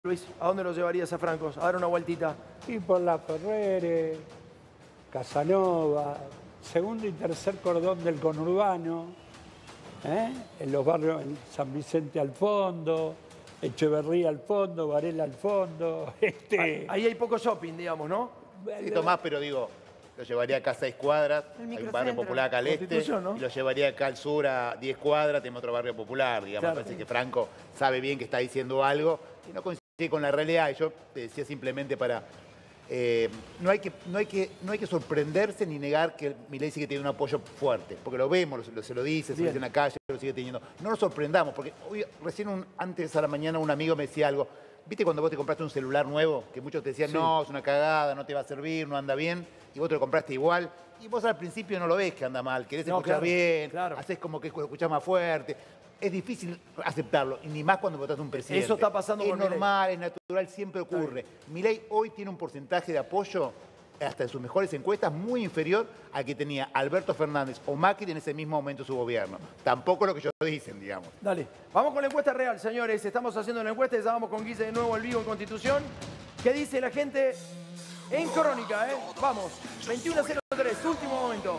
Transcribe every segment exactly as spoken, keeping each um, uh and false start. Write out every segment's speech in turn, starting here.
Luis? ¿A dónde lo llevarías a Francos? A dar una vueltita. Y por la Ferrere, Casanova, segundo y tercer cordón del conurbano, ¿eh? En los barrios, en San Vicente al fondo, Echeverría al fondo, Varela al fondo. Este... Ahí hay poco shopping, digamos, ¿no? Sí, Tomás, pero digo, lo llevaría acá a seis cuadras, hay un barrio popular acá al este, ¿no? Y lo llevaría acá al sur a diez cuadras, tenemos otro barrio popular, digamos. Claro, parece sí. que Franco sabe bien que está diciendo algo y no coincide con la realidad. Y yo te decía simplemente para... Eh, no, hay que, no, hay que, no hay que sorprenderse ni negar que Milei sigue teniendo un apoyo fuerte, porque lo vemos, lo, se lo dice, se lo dice en la calle, lo sigue teniendo. No nos sorprendamos, porque hoy, recién un, antes a la mañana un amigo me decía algo. ¿Viste cuando vos te compraste un celular nuevo? Que muchos te decían, sí. no, es una cagada, no te va a servir, no anda bien, y vos te lo compraste igual. Y vos al principio no lo ves que anda mal, querés no, escuchar claro, bien, claro. haces como que escuchás más fuerte. Es difícil aceptarlo, y ni más cuando votás a un presidente. Eso está pasando con Milei. Es normal, es natural, siempre ocurre. Milei hoy tiene un porcentaje de apoyo, hasta en sus mejores encuestas, muy inferior al que tenía Alberto Fernández o Macri en ese mismo momento de su gobierno. Tampoco lo que ellos dicen, digamos. Dale. Vamos con la encuesta real, señores. Estamos haciendo la encuesta y ya vamos con Guille de nuevo al vivo en Constitución. ¿Qué dice la gente en Crónica, eh? Vamos. veintiuno a cero tres, último momento.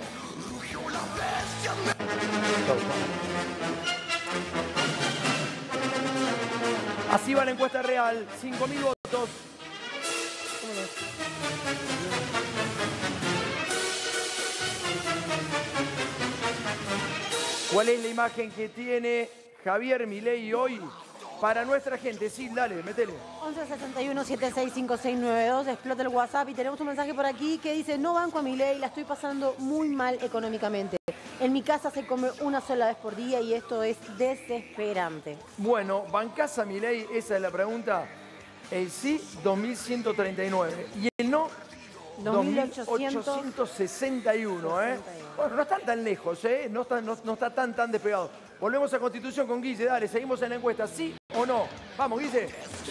Así va la encuesta real. cinco mil votos. ¿Cuál es la imagen que tiene Javier Milei hoy para nuestra gente? Sí, dale, métele. once sesenta y uno setenta y seis cincuenta y seis noventa y dos, explota el WhatsApp y tenemos un mensaje por aquí que dice: no banco a Milei, la estoy pasando muy mal económicamente. En mi casa se come una sola vez por día y esto es desesperante. Bueno, ¿bancás a Milei? Esa es la pregunta. El sí, dos mil ciento treinta y nueve. Y el no, dos mil ochocientos sesenta y uno. ¿eh? Bueno, no están tan lejos, ¿eh? no, está, no, no está tan, tan despegado. Volvemos a Constitución con Guille, dale, seguimos en la encuesta, ¿sí o no? Vamos, Guille.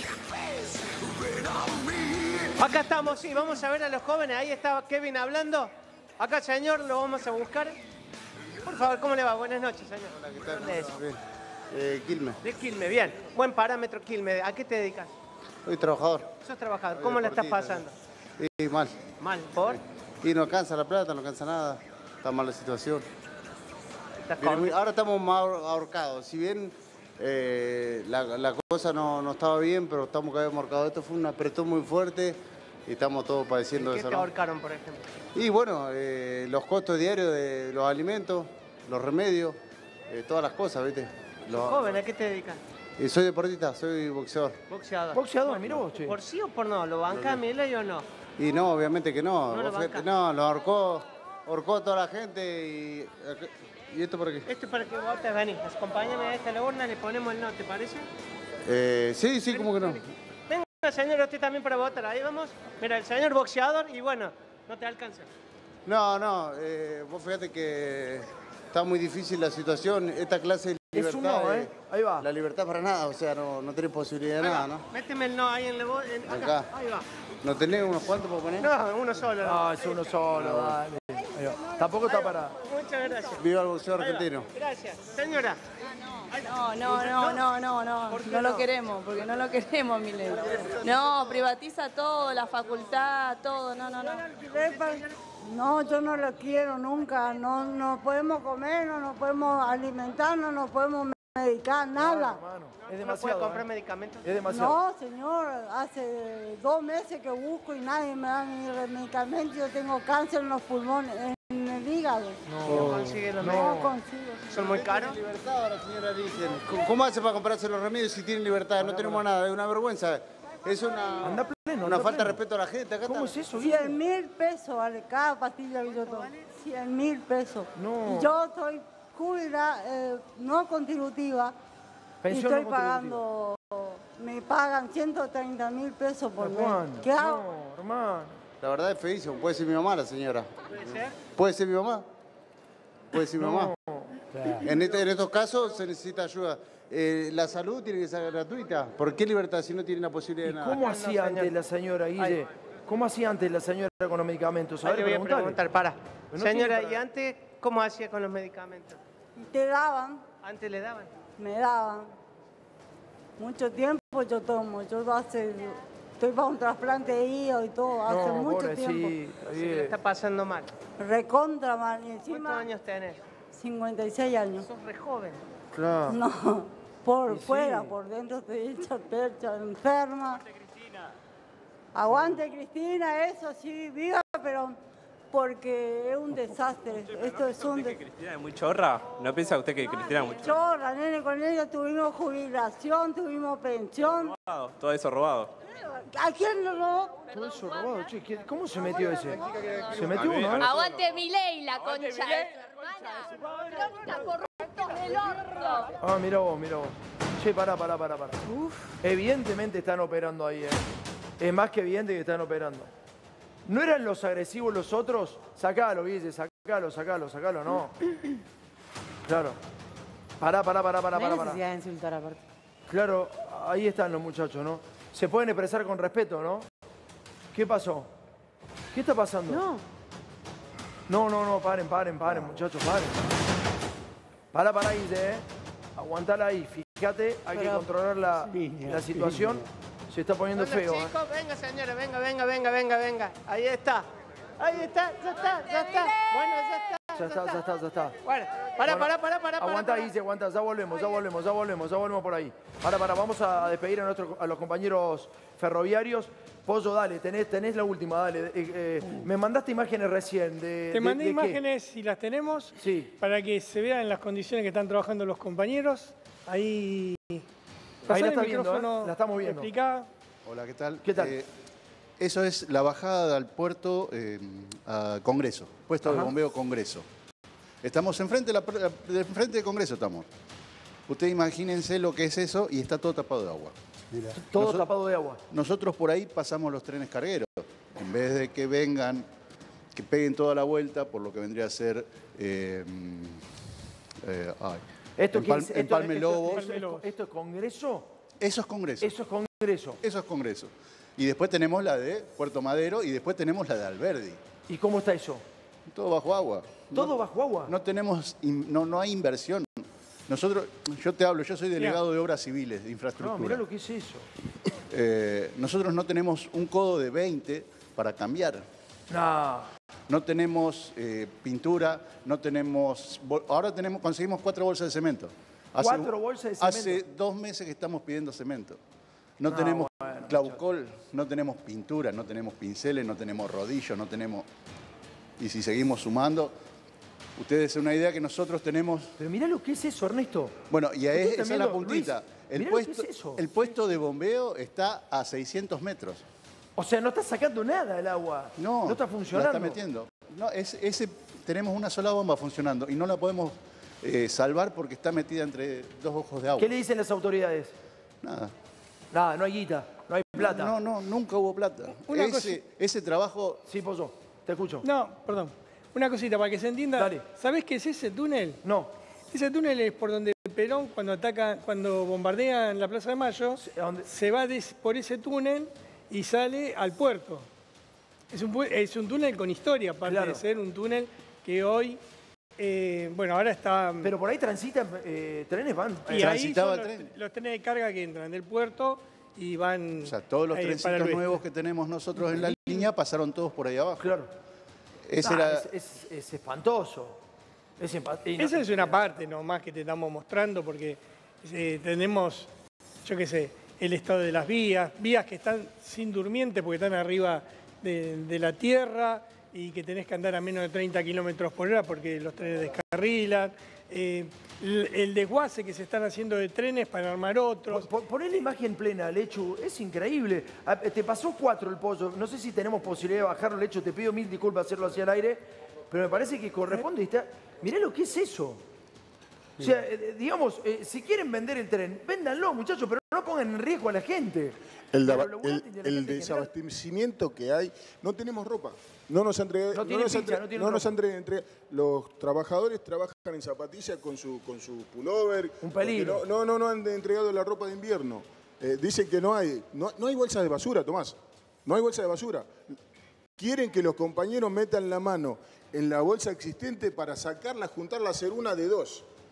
Acá estamos, sí, vamos a ver a los jóvenes, ahí estaba Kevin hablando. Acá, señor, lo vamos a buscar. Por favor, ¿cómo le va? Buenas noches, señor. Hola, ¿qué tal? ¿Dónde es? Bien. Eh, Quilmes. De Quilmes, bien. Buen parámetro, Quilmes. ¿A qué te dedicas? Soy trabajador. Sos trabajador. ¿Cómo la estás pasando? Sí, mal. ¿Mal? ¿Por? Y no alcanza la plata, no alcanza nada. Está mal la situación. Muy, ahora estamos más ahorcados. Si bien eh, la, la cosa no, no estaba bien, pero estamos cada vez marcados. Esto fue un apretón muy fuerte y estamos todos padeciendo de eso. ¿Qué te ahorcaron, por ejemplo? Y bueno, eh, los costos diarios de los alimentos, los remedios, eh, todas las cosas, ¿viste? Los, joven, ¿a qué te dedicas? Eh, soy deportista, soy boxeador. Boxeador. Boxeador, mirá vos, che. ¿Por sí o por no? ¿Lo banca Milei o no? Y no, obviamente que no. ¿No lo fíjate, no, lo ahorcó, ahorcó a toda la gente y... ¿Y esto para qué? Esto es para que votes, vení. Acompáñame a esta la urna, le ponemos el no, ¿te parece? Eh, sí, sí, ¿cómo que no? Venga, señor, usted también para votar. Ahí vamos. Mira, el señor boxeador y bueno, no te alcanza. No, no, eh, vos fíjate que está muy difícil la situación. Esta clase de libertad... Es un no, ¿eh? Ahí va. La libertad para nada, o sea, no, no tenés posibilidad de nada, ¿no? Méteme el no ahí en la voz. Acá. Acá. Ahí va. ¿No tenés unos cuantos para poner? No, uno solo. No, no es uno solo, dale. Ahí va. Tampoco está para... Muchas gracias. Viva el boxeo argentino. Gracias. Señora. No, no, no, no, no, no, no lo queremos, porque no lo queremos, Milei. No, privatiza todo, la facultad, todo, no, no, no. No, yo no lo quiero nunca, no, no podemos comer, no nos podemos alimentar, no nos podemos medicar, nada. Es demasiado. ¿No puede comprar medicamentos? Es demasiado. No, señor, hace dos meses que busco y nadie me da mi medicamento, yo tengo cáncer en los pulmones, en el hígado. No, no consigue los No medicamentos. consigo. ¿Son muy caros? Libertad, ahora señora dicen. ¿Cómo hace para comprarse los remedios si tienen libertad? No tenemos nada, es una vergüenza. Es una, anda pleno, una anda falta pleno. de respeto a la gente. Acá ¿Cómo está. es eso? cien mil pesos vale cada pastilla que yo tomo. cien mil pesos. No. Y yo soy jubilada, eh, no contributiva. Pensión y estoy no pagando, me pagan ciento treinta mil pesos por mes. Hermano, ¿Qué hago? no, hermano. La verdad es feísimo. Puede ser mi mamá la señora. ¿Puede ser? ¿Puede ser mi mamá? Puede ser mi No. mamá. En, este- en estos casos se necesita ayuda. Eh, la salud tiene que ser gratuita. ¿Por qué libertad si no tienen la posibilidad ¿Y de nada? cómo No, hacía señor. antes la señora, Guille? Ay. ¿Cómo hacía antes la señora con los medicamentos? A Ahí ver, le voy a preguntale. preguntar, para. Pero no Señora, tiene ¿y para- antes cómo hacía con los medicamentos? Te daban, ¿Antes le daban? me daban. Mucho tiempo yo tomo. Yo hace, estoy para un trasplante de hígado y todo, hace No, mucho pobrecita, tiempo. Sí, le está pasando mal. Recontra mal. Y ¿Cuántos encima, años tenés? cincuenta y seis años. Sos re joven. Claro. No, por Y sí. fuera, por dentro estoy hecha percha, enferma. Aguante Cristina, eso sí, viva, pero porque es un desastre. Esto es un desastre. ¿Cristina es muy chorra? ¿No piensa usted que Cristina es muy chorra? Chorra, nene, con ella tuvimos jubilación, tuvimos pensión. Robado, todo eso robado. ¿A quién lo robó? Todo eso robado, che, ¿qué- ¿cómo se metió ese? Se metió uno, ¿eh? Aguante Milei, la concha de su hermana. Crónica corruptos del orto. Ah, mira vos, mira vos. Che, pará, pará, pará, pará. Evidentemente están operando ahí, ¿eh? Es más que evidente que están operando. ¿No eran los agresivos los otros? Sacalo, Guille, sacalo, sacalo, sacalo, no. Claro. Pará, pará, pará, pará, No hay pará. pará. necesidad de insultar aparte. Claro, ahí están los muchachos, ¿no? Se pueden expresar con respeto, ¿no? ¿Qué pasó? ¿Qué está pasando? No. No, no, no, paren, paren, paren, muchachos, paren. Pará, pará, Guille, ¿eh? Aguantala ahí, fíjate, hay que Pero- controlar la, Piña, la situación. Se está poniendo Hola, feo, ¿eh? chicos, venga, señora, venga, venga, venga, venga, venga. Ahí está. Ahí está, ya está, ya está. Bueno, ya está. Ya está, ya está, ya está. Bueno, pará, Bueno, pará, pará, pará. Aguanta, pará. Guille, aguanta, ya volvemos, ya volvemos, ya volvemos, ya volvemos por ahí. Para, para, vamos a despedir a, nuestro, a los compañeros ferroviarios. Pollo, dale, tenés, tenés la última, dale. Eh, eh, me mandaste imágenes recién de. Te de- mandé de qué? imágenes, si las tenemos, Sí. para que se vean las condiciones que están trabajando los compañeros. Ahí. Ahí Pasá la el está viendo, micrófono, ¿eh? La estamos viendo. explicá. Hola, ¿qué tal? ¿Qué tal? Eh, eso es la bajada al puerto eh, a Congreso, puesto Ajá. de bombeo Congreso. Estamos enfrente de, la, de enfrente de Congreso, estamos. Ustedes imagínense lo que es eso y está todo tapado de agua. Todo Nosotros- tapado de agua. Nosotros por ahí pasamos los trenes cargueros. En vez de que vengan, que peguen toda la vuelta por lo que vendría a ser eh, eh, ay, Esto, en qué Pal- es? en Esto- Palme esto- Lobos. esto- esto- ¿Esto es Congreso? Eso es Congreso. Eso es Congreso. Eso es Congreso. Y después tenemos la de Puerto Madero y después tenemos la de Alberdi. ¿Y cómo está eso? Todo bajo agua. ¿Todo No- bajo agua? No tenemos, in- no, no hay inversión. Nosotros, yo te hablo, yo soy delegado de obras civiles, de No, infraestructura. mirá lo que es eso. Eh, nosotros no tenemos un codo de veinte para cambiar. No. No tenemos eh, pintura, no tenemos... bol- Ahora tenemos, conseguimos cuatro bolsas de cemento. Cuatro bolsas de cemento. Hace dos meses que estamos pidiendo cemento. No, No, tenemos bueno, clavucol, no tenemos pintura, no tenemos pinceles, no tenemos rodillos, no tenemos... Y si seguimos sumando, ustedes se den una idea que nosotros tenemos... Pero mirá lo que es eso, Ernesto. Bueno, y ahí Ustedes esa también es la lo- puntita. Luis, El mirá lo que puesto, es eso. el puesto de bombeo está a seiscientos metros. O sea, no está sacando nada el agua. No, No está funcionando. La está metiendo. No, es, ese, tenemos una sola bomba funcionando y no la podemos eh, salvar porque está metida entre dos ojos de agua. ¿Qué le dicen las autoridades? Nada. Nada, no hay guita, no hay plata. No, no, nunca hubo plata. Una Ese, ese trabajo... Sí, Pollo, te escucho. No, perdón. Una cosita para que se entienda. Dale. ¿Sabés qué es ese túnel? No. Ese túnel es por donde Perón, cuando ataca, cuando bombardean la Plaza de Mayo, ¿A dónde? se va des- por ese túnel y sale al puerto. Es un, pu- es un túnel con historia, aparte Claro. de ser un túnel que hoy, eh, bueno, ahora está... Pero por ahí transitan eh, trenes, van. y ahí transitaba son el los, tren. los trenes de carga que entran del puerto y van... O sea, todos los eh, para el trencitos oeste. nuevos que tenemos nosotros en la línea pasaron todos por ahí abajo. Claro. Ese Ah, era... es, es- es espantoso. Es empa- y no- Esa es una parte nomás que te estamos mostrando porque eh, tenemos, yo qué sé, el estado de las vías, vías que están sin durmiente porque están arriba de, de la tierra y que tenés que andar a menos de treinta kilómetros por hora porque los trenes descarrilan. Eh, el, el desguace que se están haciendo de trenes para armar otros. Pon- Poné la imagen plena, Lechu, es increíble. Ah, Te pasó cuatro el pollo, no sé si tenemos posibilidad de bajarlo, Lechu, te pido mil disculpas hacerlo hacia el aire, pero me parece que corresponde. y Está... Mirá lo que es eso. O sea, eh, digamos, eh, si quieren vender el tren, véndanlo, muchachos, pero no pongan en riesgo a la gente. El, Pero daba- lo el- bueno tiene la el gente en general. desabastecimiento que hay, no tenemos ropa. No nos han entregado, No tienen nos han ficha, entre- no tienen no nos ropa. han entre- entre- Los trabajadores trabajan en zapatillas con su, con su pullover. Un porque peligro. No, no, no, no han entregado la ropa de invierno. Eh, dicen que no hay, no, no hay bolsas de basura, Tomás. No hay bolsa de basura. Quieren que los compañeros metan la mano en la bolsa existente para sacarla, juntarla, hacer una de dos.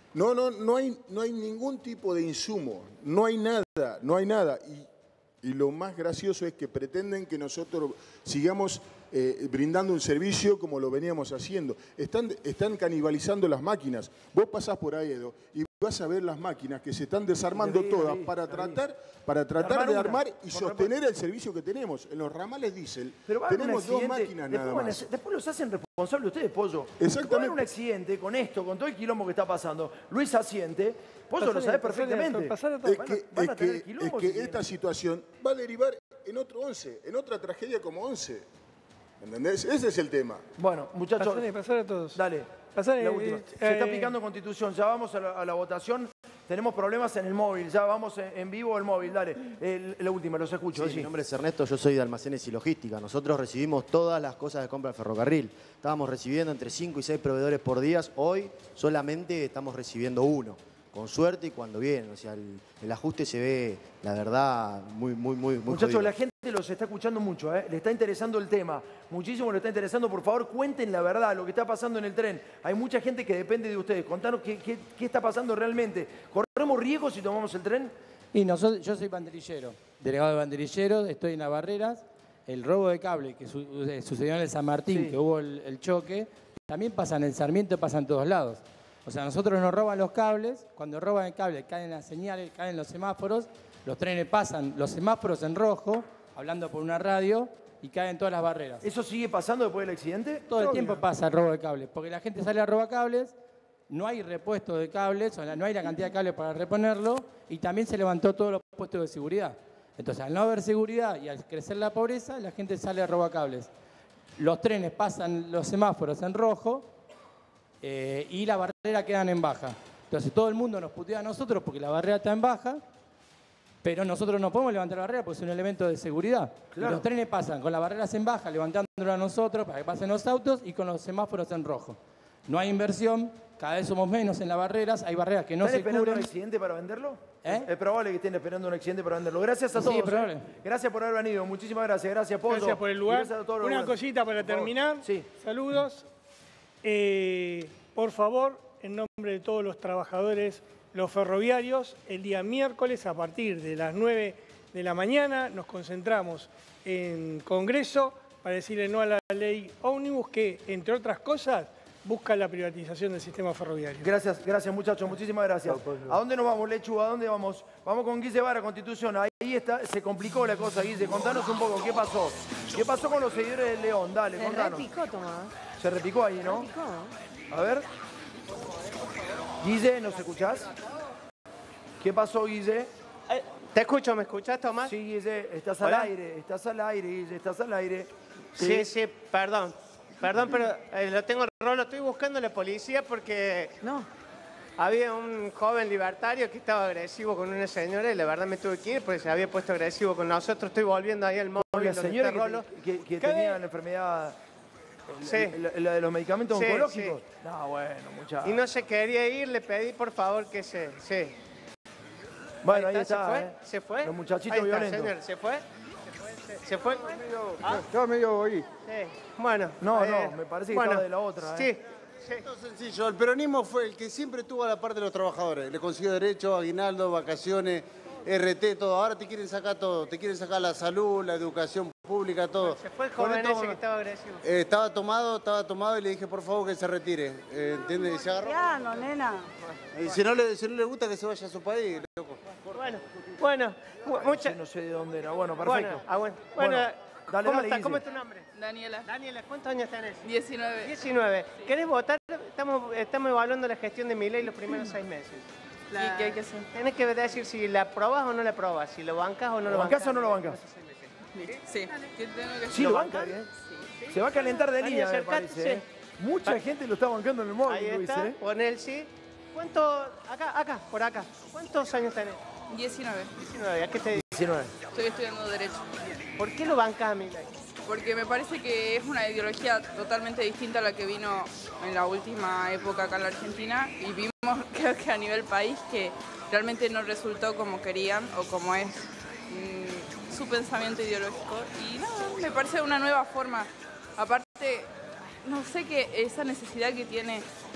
No, no, no hay, no hay ningún tipo de insumo, no hay nada, no hay nada. Y, y lo más gracioso es que pretenden que nosotros sigamos eh, brindando un servicio como lo veníamos haciendo. Están, están canibalizando las máquinas. Vos pasás por ahí, Edo, y vas a ver las máquinas que se están desarmando todas para tratar, para tratar de armar y sostener el servicio que tenemos. En los ramales diésel tenemos dos máquinas nada más. Después los hacen responsables ustedes, Pollo. Exactamente. Después de un accidente con esto, con todo el quilombo que está pasando, Luis Asiente, Pollo lo sabe perfectamente. Es que, es que, es que esta situación va a derivar en otro once, en otra tragedia como once. ¿Entendés? Ese es el tema. Bueno, muchachos. Pasale, pasale a todos. Dale. Pasale, la última. eh, Se está eh, picando Constitución. Ya vamos a la, a la votación. Tenemos problemas en el móvil. Ya vamos en, en vivo el móvil. Dale. Eh, la última, los escucho. Sí, sí. Mi nombre es Ernesto, yo soy de Almacenes y Logística. Nosotros recibimos todas las cosas de compra del ferrocarril. Estábamos recibiendo entre cinco y seis proveedores por día. Hoy solamente estamos recibiendo uno. Con suerte y cuando vienen. O sea, el, el ajuste se ve, la verdad, muy, muy, muy, muy Muchachos, jodido. la gente los está escuchando mucho, ¿eh? Le está interesando el tema. Muchísimo le está interesando. Por favor, cuenten la verdad, lo que está pasando en el tren. Hay mucha gente que depende de ustedes. Contanos qué, qué, qué está pasando realmente. ¿Corremos riesgo si tomamos el tren? Y nosotros, yo soy banderillero, delegado de banderilleros, estoy en las barreras. El robo de cable que su, eh, sucedió en el San Martín, sí. que hubo el, el choque, también pasa en el Sarmiento, pasa en todos lados. O sea, nosotros nos roban los cables, cuando roban el cable caen las señales, caen los semáforos, los trenes pasan los semáforos en rojo, hablando por una radio, y caen todas las barreras. ¿Eso sigue pasando después del accidente? Todo el tiempo pasa el robo de cables, porque la gente sale a robar cables, no hay repuesto de cables, o sea, no hay la cantidad de cables para reponerlo, y también se levantó todos los puestos de seguridad. Entonces, al no haber seguridad y al crecer la pobreza, la gente sale a robar cables. Los trenes pasan los semáforos en rojo, Eh, y la barrera quedan en baja. Entonces todo el mundo nos putea a nosotros porque la barrera está en baja, pero nosotros no podemos levantar la barrera porque es un elemento de seguridad. Claro. Y los trenes pasan con las barreras en baja, levantándola a nosotros para que pasen los autos y con los semáforos en rojo. No hay inversión, cada vez somos menos en las barreras, hay barreras que no se ¿Están esperando cubren. un accidente para venderlo? ¿Eh? Es probable que estén esperando un accidente para venderlo. Gracias a Sí, todos. es probable. ¿eh? Gracias por haber venido. Muchísimas gracias. Gracias, Pollo. Gracias por el lugar. Gracias a todos los Una lugares. cosita para Por favor. terminar. Sí. Saludos. Eh, por favor, en nombre de todos los trabajadores, los ferroviarios, el día miércoles a partir de las nueve de la mañana nos concentramos en Congreso para decirle no a la ley Ómnibus que, entre otras cosas, busca la privatización del sistema ferroviario. Gracias, gracias muchachos, muchísimas gracias. ¿A dónde nos vamos, Lechu? ¿A dónde vamos? Vamos con Guille Vara, Constitución. Ahí está, se complicó la cosa, Guille. Contanos un poco, ¿qué pasó? ¿Qué pasó con los seguidores del León? Dale, Se contanos. repicó, Tomás. Se repicó ahí, ¿no? Se repicó. A ver. Guille, ¿nos escuchás? ¿Qué pasó, Guille? Eh, ¿Te escucho? ¿Me escuchás, Tomás? Sí, Guille, estás ¿Hola? al aire, estás al aire, Guille, estás al aire. Sí, sí, perdón. Perdón, pero eh, lo tengo rolo. Estoy buscando a la policía porque no. había un joven libertario que estaba agresivo con una señora y la verdad me tuve que ir porque se había puesto agresivo con nosotros. Estoy volviendo ahí al móvil. Con la donde señora está Rolo. que, que- que ¿Qué? tenía la enfermedad, Sí. la, la de los medicamentos Sí, oncológicos. sí. No, bueno, muchachos. Y no se quería ir, le pedí por favor que se... Sí. Bueno, ahí está, ¿Se fue? ¿eh? ¿Se fue? Los muchachitos Ahí está, violentos. señor, ¿se fue? ¿Se fue? ¿Ah? Estaba medio ahí. Sí. Bueno. No, eh, no, me parece que bueno, estaba de la otra, Sí. ¿eh? Esto es sencillo. El peronismo fue el que siempre tuvo a la parte de los trabajadores. Le consiguió derecho, aguinaldo, vacaciones, R T, todo. Ahora te quieren sacar todo. Te quieren sacar la salud, la educación pública, todo. Se fue el Con joven esto, ese que estaba agresivo. eh, estaba tomado, estaba tomado y le dije, por favor, que se retire. Eh, ¿Entiendes? Y se agarró. Piano, nena. Y si no, le, si no le gusta, que se vaya a su país, loco. Bueno, bueno, muchas... No sé de dónde era. Bueno, perfecto. Bueno, ah, bueno. Bueno, Bueno, dale, ¿cómo, dale, estás? Guille. ¿Cómo es tu nombre? Daniela. Daniela, ¿cuántos años tenés? diecinueve. diecinueve. ¿Querés votar? Estamos, estamos evaluando la gestión de Milei los primeros seis meses. ¿Y qué hay que hacer? Tenés que decir si la aprobás o no la aprobás, si lo bancás o no ¿Lo lo bancás bancás. o no lo bancás? Sí. ¿Qué tengo que hacer? Sí, lo banca, ¿eh? Se va a calentar de Vení, línea, me acercate, parece. ¿eh? sí. Mucha Va- gente lo está bancando en el móvil, Ahí Luis, está, ¿eh? pon el sí. ¿Cuánto? Acá, acá, por acá. ¿Cuántos años tenés? diecinueve. diecinueve. ¿A qué te diecinueve. Estoy estudiando Derecho. ¿Por qué lo bancás a Milei? Porque me parece que es una ideología totalmente distinta a la que vino en la última época acá en la Argentina y vimos, creo que a nivel país, que realmente no resultó como querían o como es mm, su pensamiento ideológico. Y nada, me parece una nueva forma. Aparte, no sé que esa necesidad que tiene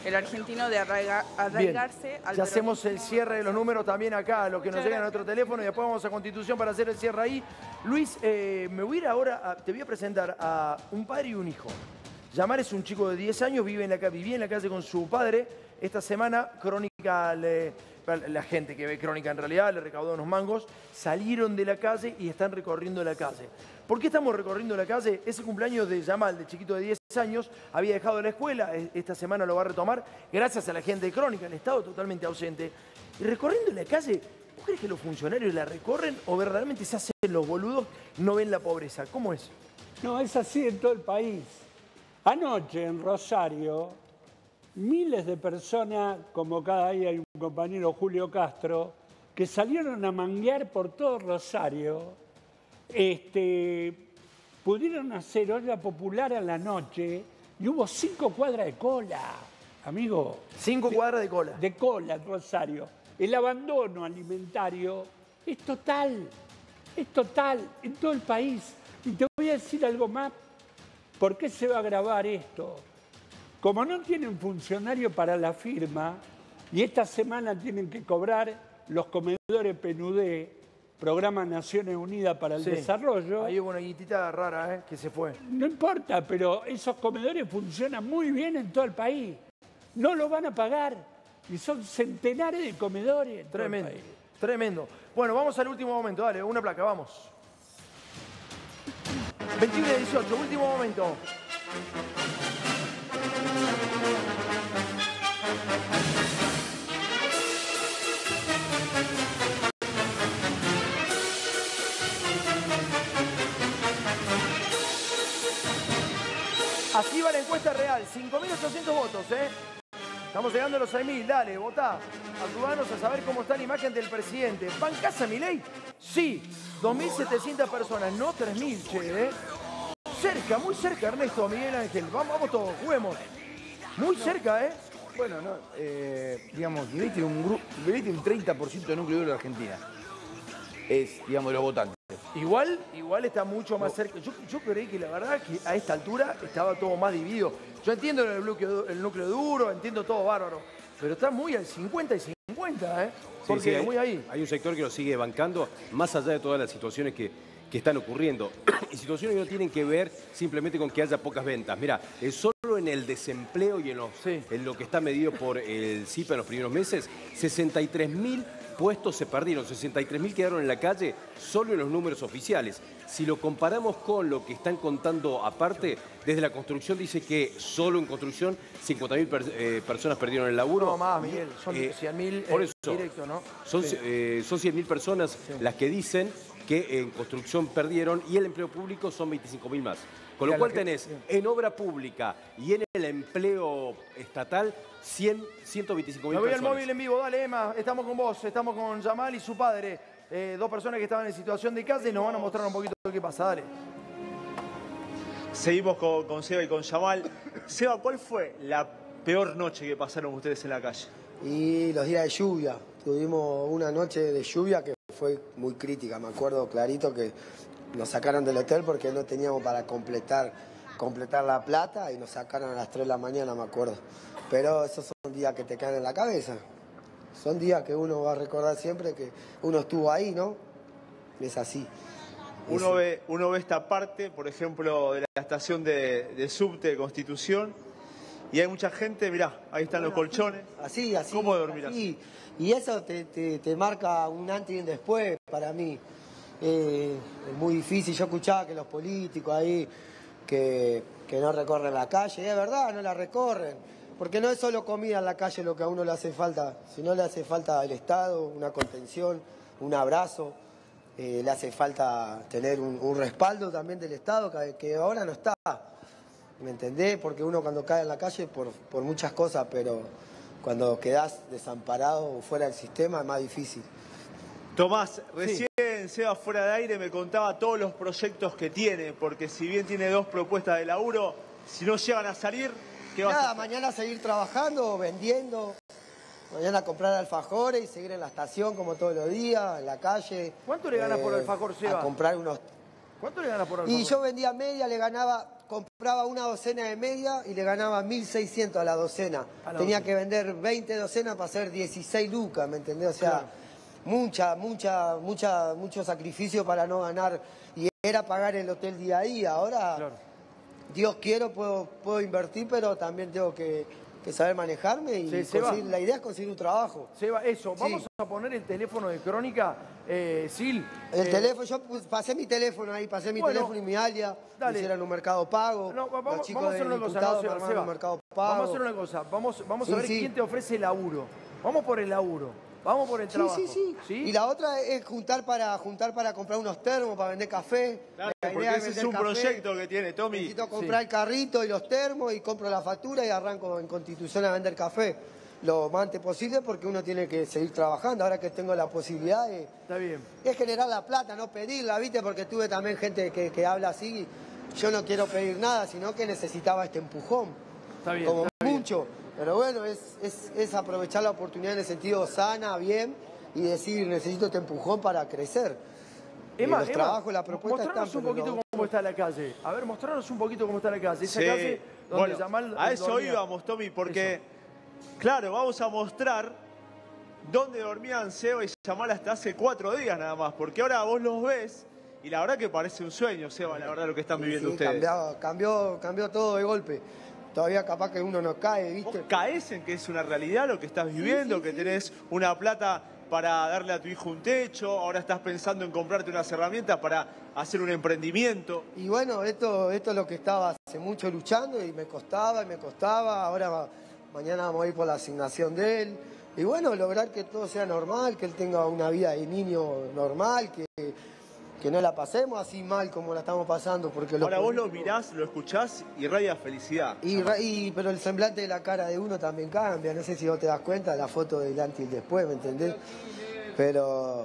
el argentino de arraiga, arraigarse Bien. al Ya hacemos el cierre de los números también acá, los que nos Muchas llegan a gracias. otro teléfono, y después vamos a Constitución para hacer el cierre ahí. Luis, eh, me voy a ir ahora, a- te voy a presentar a un padre y un hijo. Yamar es un chico de diez años, vive en la, ca- vivía en la calle con su padre. Esta semana, Crónica, le- la gente que ve Crónica en realidad, le recaudó unos mangos, salieron de la calle y están recorriendo la calle. ¿Por qué estamos recorriendo la calle? Ese cumpleaños de Yamal, de chiquito de diez años, había dejado la escuela, e- esta semana lo va a retomar, gracias a la gente de Crónica, el Estado totalmente ausente. Y recorriendo la calle, ¿vos crees que los funcionarios la recorren o verdaderamente se hacen los boludos, no ven la pobreza? ¿Cómo es? No, es así en todo el país. Anoche en Rosario, miles de personas, como cada día hay un compañero Julio Castro, que salieron a manguear por todo Rosario, este, pudieron hacer olla popular a la noche y hubo cinco cuadras de cola, amigo. Cinco cuadras de cola. De cola en Rosario. El abandono alimentario es total, es total en todo el país. Y te voy a decir algo más. ¿Por qué se va a grabar esto? Como no tienen funcionario para la firma y esta semana tienen que cobrar los comedores P N U D, Programa Naciones Unidas para el Sí. Desarrollo. Ahí hubo una guitita rara, ¿eh? Que se fue. No importa, pero esos comedores funcionan muy bien en todo el país. No lo van a pagar. Y son centenares de comedores en todo el Tremendo, país. tremendo. Bueno, vamos al último momento, dale, una placa, vamos. veintiuno y dieciocho, último momento. Así va la encuesta real, cinco mil ochocientos votos, ¿eh? Estamos llegando a los seis mil, dale, votá. Ayúdanos a saber cómo está la imagen del presidente. ¿Bancás a Milei? Sí, dos mil setecientas personas, no tres mil, che, ¿eh? Cerca, muy cerca, Ernesto, Miguel Ángel. Vamos, vamos todos, juguemos. Muy cerca, ¿eh? Bueno, no, eh, digamos, Milei tiene un, grupo, Milei tiene un treinta por ciento de núcleo duro de Argentina. Es, digamos, de los votantes. Igual, igual está mucho más cerca. Yo, yo creí que la verdad que a esta altura estaba todo más dividido. Yo entiendo el núcleo, el núcleo duro, entiendo todo bárbaro, pero está muy al cincuenta y cincuenta, ¿eh? Porque Sí, sí, hay, muy ahí. hay un sector que lo sigue bancando, más allá de todas las situaciones que, que están ocurriendo. Y situaciones que no tienen que ver simplemente con que haya pocas ventas. Mira, es solo en el desempleo y en, los, en lo que está medido por el C I P E en los primeros meses, sesenta y tres mil puestos se perdieron, sesenta y tres mil quedaron en la calle solo en los números oficiales. Si lo comparamos con lo que están contando aparte, desde la construcción dice que solo en construcción cincuenta mil per, eh, personas perdieron el laburo. No, más, Miguel, son Eh, cien mil por eso, directo, ¿no? Son, Sí. eh, son cien mil personas las que dicen que en construcción perdieron y el empleo público son veinticinco mil más. Con lo Mira, cual la que- tenés en obra pública y en el empleo estatal cien, ciento veinticinco mil Me voy al personas. móvil en vivo, dale, Emma. Estamos con vos, estamos con Yamal y su padre. Eh, dos personas que estaban en situación de calle y nos van a mostrar un poquito lo que pasa, dale. Seguimos con, con Seba y con Yamal. Seba, ¿cuál fue la peor noche que pasaron ustedes en la calle? Y los días de lluvia. Tuvimos una noche de lluvia que fue muy crítica. Me acuerdo clarito que nos sacaron del hotel porque no teníamos para completar, completar la plata y nos sacaron a las tres de la mañana, me acuerdo. Pero esos son días que te quedan en la cabeza. Son días que uno va a recordar siempre que uno estuvo ahí, ¿no? Es así. Uno ve, uno ve esta parte, por ejemplo, de la estación de, de subte de Constitución, y hay mucha gente, mirá, ahí están los colchones. Así, así. ¿Cómo dormir así? Y eso te, te, te marca un antes y un después para mí. Eh, es muy difícil. Yo escuchaba que los políticos ahí que, que no recorren la calle, y es verdad, no la recorren. Porque no es solo comida en la calle lo que a uno le hace falta, sino le hace falta el Estado, una contención, un abrazo. Eh, le hace falta tener un, un respaldo también del Estado que, que ahora no está. ¿Me entendés? Porque uno cuando cae en la calle por, por muchas cosas, pero cuando quedás desamparado o fuera del sistema es más difícil. Tomás, recién Seba fuera de aire me contaba todos los proyectos que tiene, porque si bien tiene dos propuestas de laburo, si no llegan a salir, ¿qué va a Nada, hacer? mañana seguir trabajando, vendiendo, mañana comprar alfajores y seguir en la estación como todos los días, en la calle. ¿Cuánto le ganas por Eh, alfajor, Seba? A comprar unos ¿Cuánto le ganas por alfajor? Y yo vendía media, le ganaba, compraba una docena de media y le ganaba mil seiscientos a la docena. A la Tenía docena. que vender veinte docenas para hacer dieciséis lucas, ¿me entendés? O sea, claro. mucha, mucha, mucha, mucho sacrificio para no ganar. Y era pagar el hotel día a día. Ahora, claro. Dios quiero, puedo, puedo invertir, pero también tengo que, que saber manejarme y sí, conseguir, la idea es conseguir un trabajo. Seba, eso, Sí. vamos a poner el teléfono de Crónica, eh, Sil. El eh, teléfono, yo pus- pasé mi teléfono ahí, pasé mi Bueno, teléfono y mi alias, dale. hicieron un mercado pago. No, vamos, los chicos vamos a hacer del una cosa, diputado no, me Seba, armaron Seba. un mercado pago. Vamos a hacer una cosa, vamos, vamos Sí, a ver sí. quién te ofrece el laburo. Vamos por el laburo, vamos por el Sí, trabajo. sí, sí, Y la otra es juntar para juntar para comprar unos termos, para vender café. Claro, La porque idea ese es vender un café. proyecto que tiene, Tommy. Necesito comprar el carrito y los termos y compro la factura y arranco en Constitución a vender café. Lo más antes posible porque uno tiene que seguir trabajando. Ahora que tengo la posibilidad de, Está bien. es generar la plata, no pedirla, ¿viste? Porque tuve también gente que, que habla así. Yo no quiero pedir nada, sino que necesitaba este empujón. Está bien. Como está bien. mucho. Pero bueno, es, es, es aprovechar la oportunidad en el sentido sana, bien, y decir, necesito este empujón para crecer. Emma, Y los Emma, trabajos, la propuesta mostranos están, un pero poquito lo- cómo está la calle. A ver, mostranos un poquito cómo está la calle. Esa Sí. calle donde Bueno, Yamal a eso dormía. íbamos, Tommy, porque, claro, vamos a mostrar dónde dormían Seba y Yamal hasta hace cuatro días nada más, porque ahora vos los ves y la verdad que parece un sueño, Seba, la verdad lo que están viviendo Sí, ustedes. cambió, cambió, cambió todo de golpe. Todavía capaz que uno no cae, ¿viste? ¿Vos caes en que es una realidad lo que estás viviendo, que tenés una plata para darle a tu hijo un techo, ahora estás pensando en comprarte unas herramientas para hacer un emprendimiento? Y bueno, esto, esto es lo que estaba hace mucho luchando y me costaba y me costaba. Ahora va- mañana vamos a ir por la asignación de él. Y bueno, lograr que todo sea normal, que él tenga una vida de niño normal, que, que no la pasemos así mal como la estamos pasando. Porque los Ahora vos lo políticos- mirás, lo escuchás y irradia felicidad. Y, ra- y- pero el semblante de la cara de uno también cambia. No sé si vos te das cuenta, la foto del antes y el después, ¿me entendés? Pero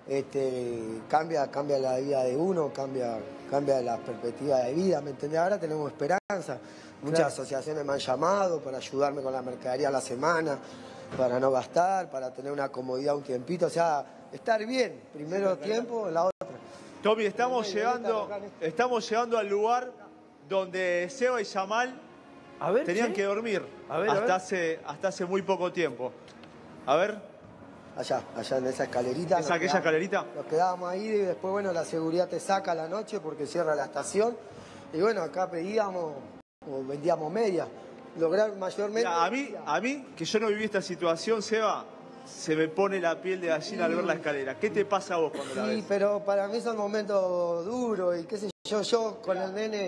este, cambia, cambia la vida de uno, cambia, cambia la perspectiva de vida, ¿me entendés? Ahora tenemos esperanza. Muchas Claro. asociaciones me han llamado para ayudarme con la mercadería a la semana, para no gastar, para tener una comodidad un tiempito. O sea, estar bien, primero tiempo, la otra. Tommy, estamos llegando, estamos llegando al lugar donde Seba y Yamal A ver, tenían ¿sí? que dormir A ver, a hasta, ver. Hace, hasta hace muy poco tiempo. A ver, Allá, allá en esa escalerita. ¿es nos aquella quedamos- escalerita? Nos quedábamos ahí y después, bueno, la seguridad te saca a la noche porque cierra la estación. Y bueno, acá pedíamos o vendíamos media. Lograr mayormente... Mira, a mí, a mí, que yo no viví esta situación, Seba, se me pone la piel de gallina al ver la escalera. ¿Qué te pasa a vos cuando la Sí, ves? pero para mí son momentos duros y qué sé yo, yo con el nene,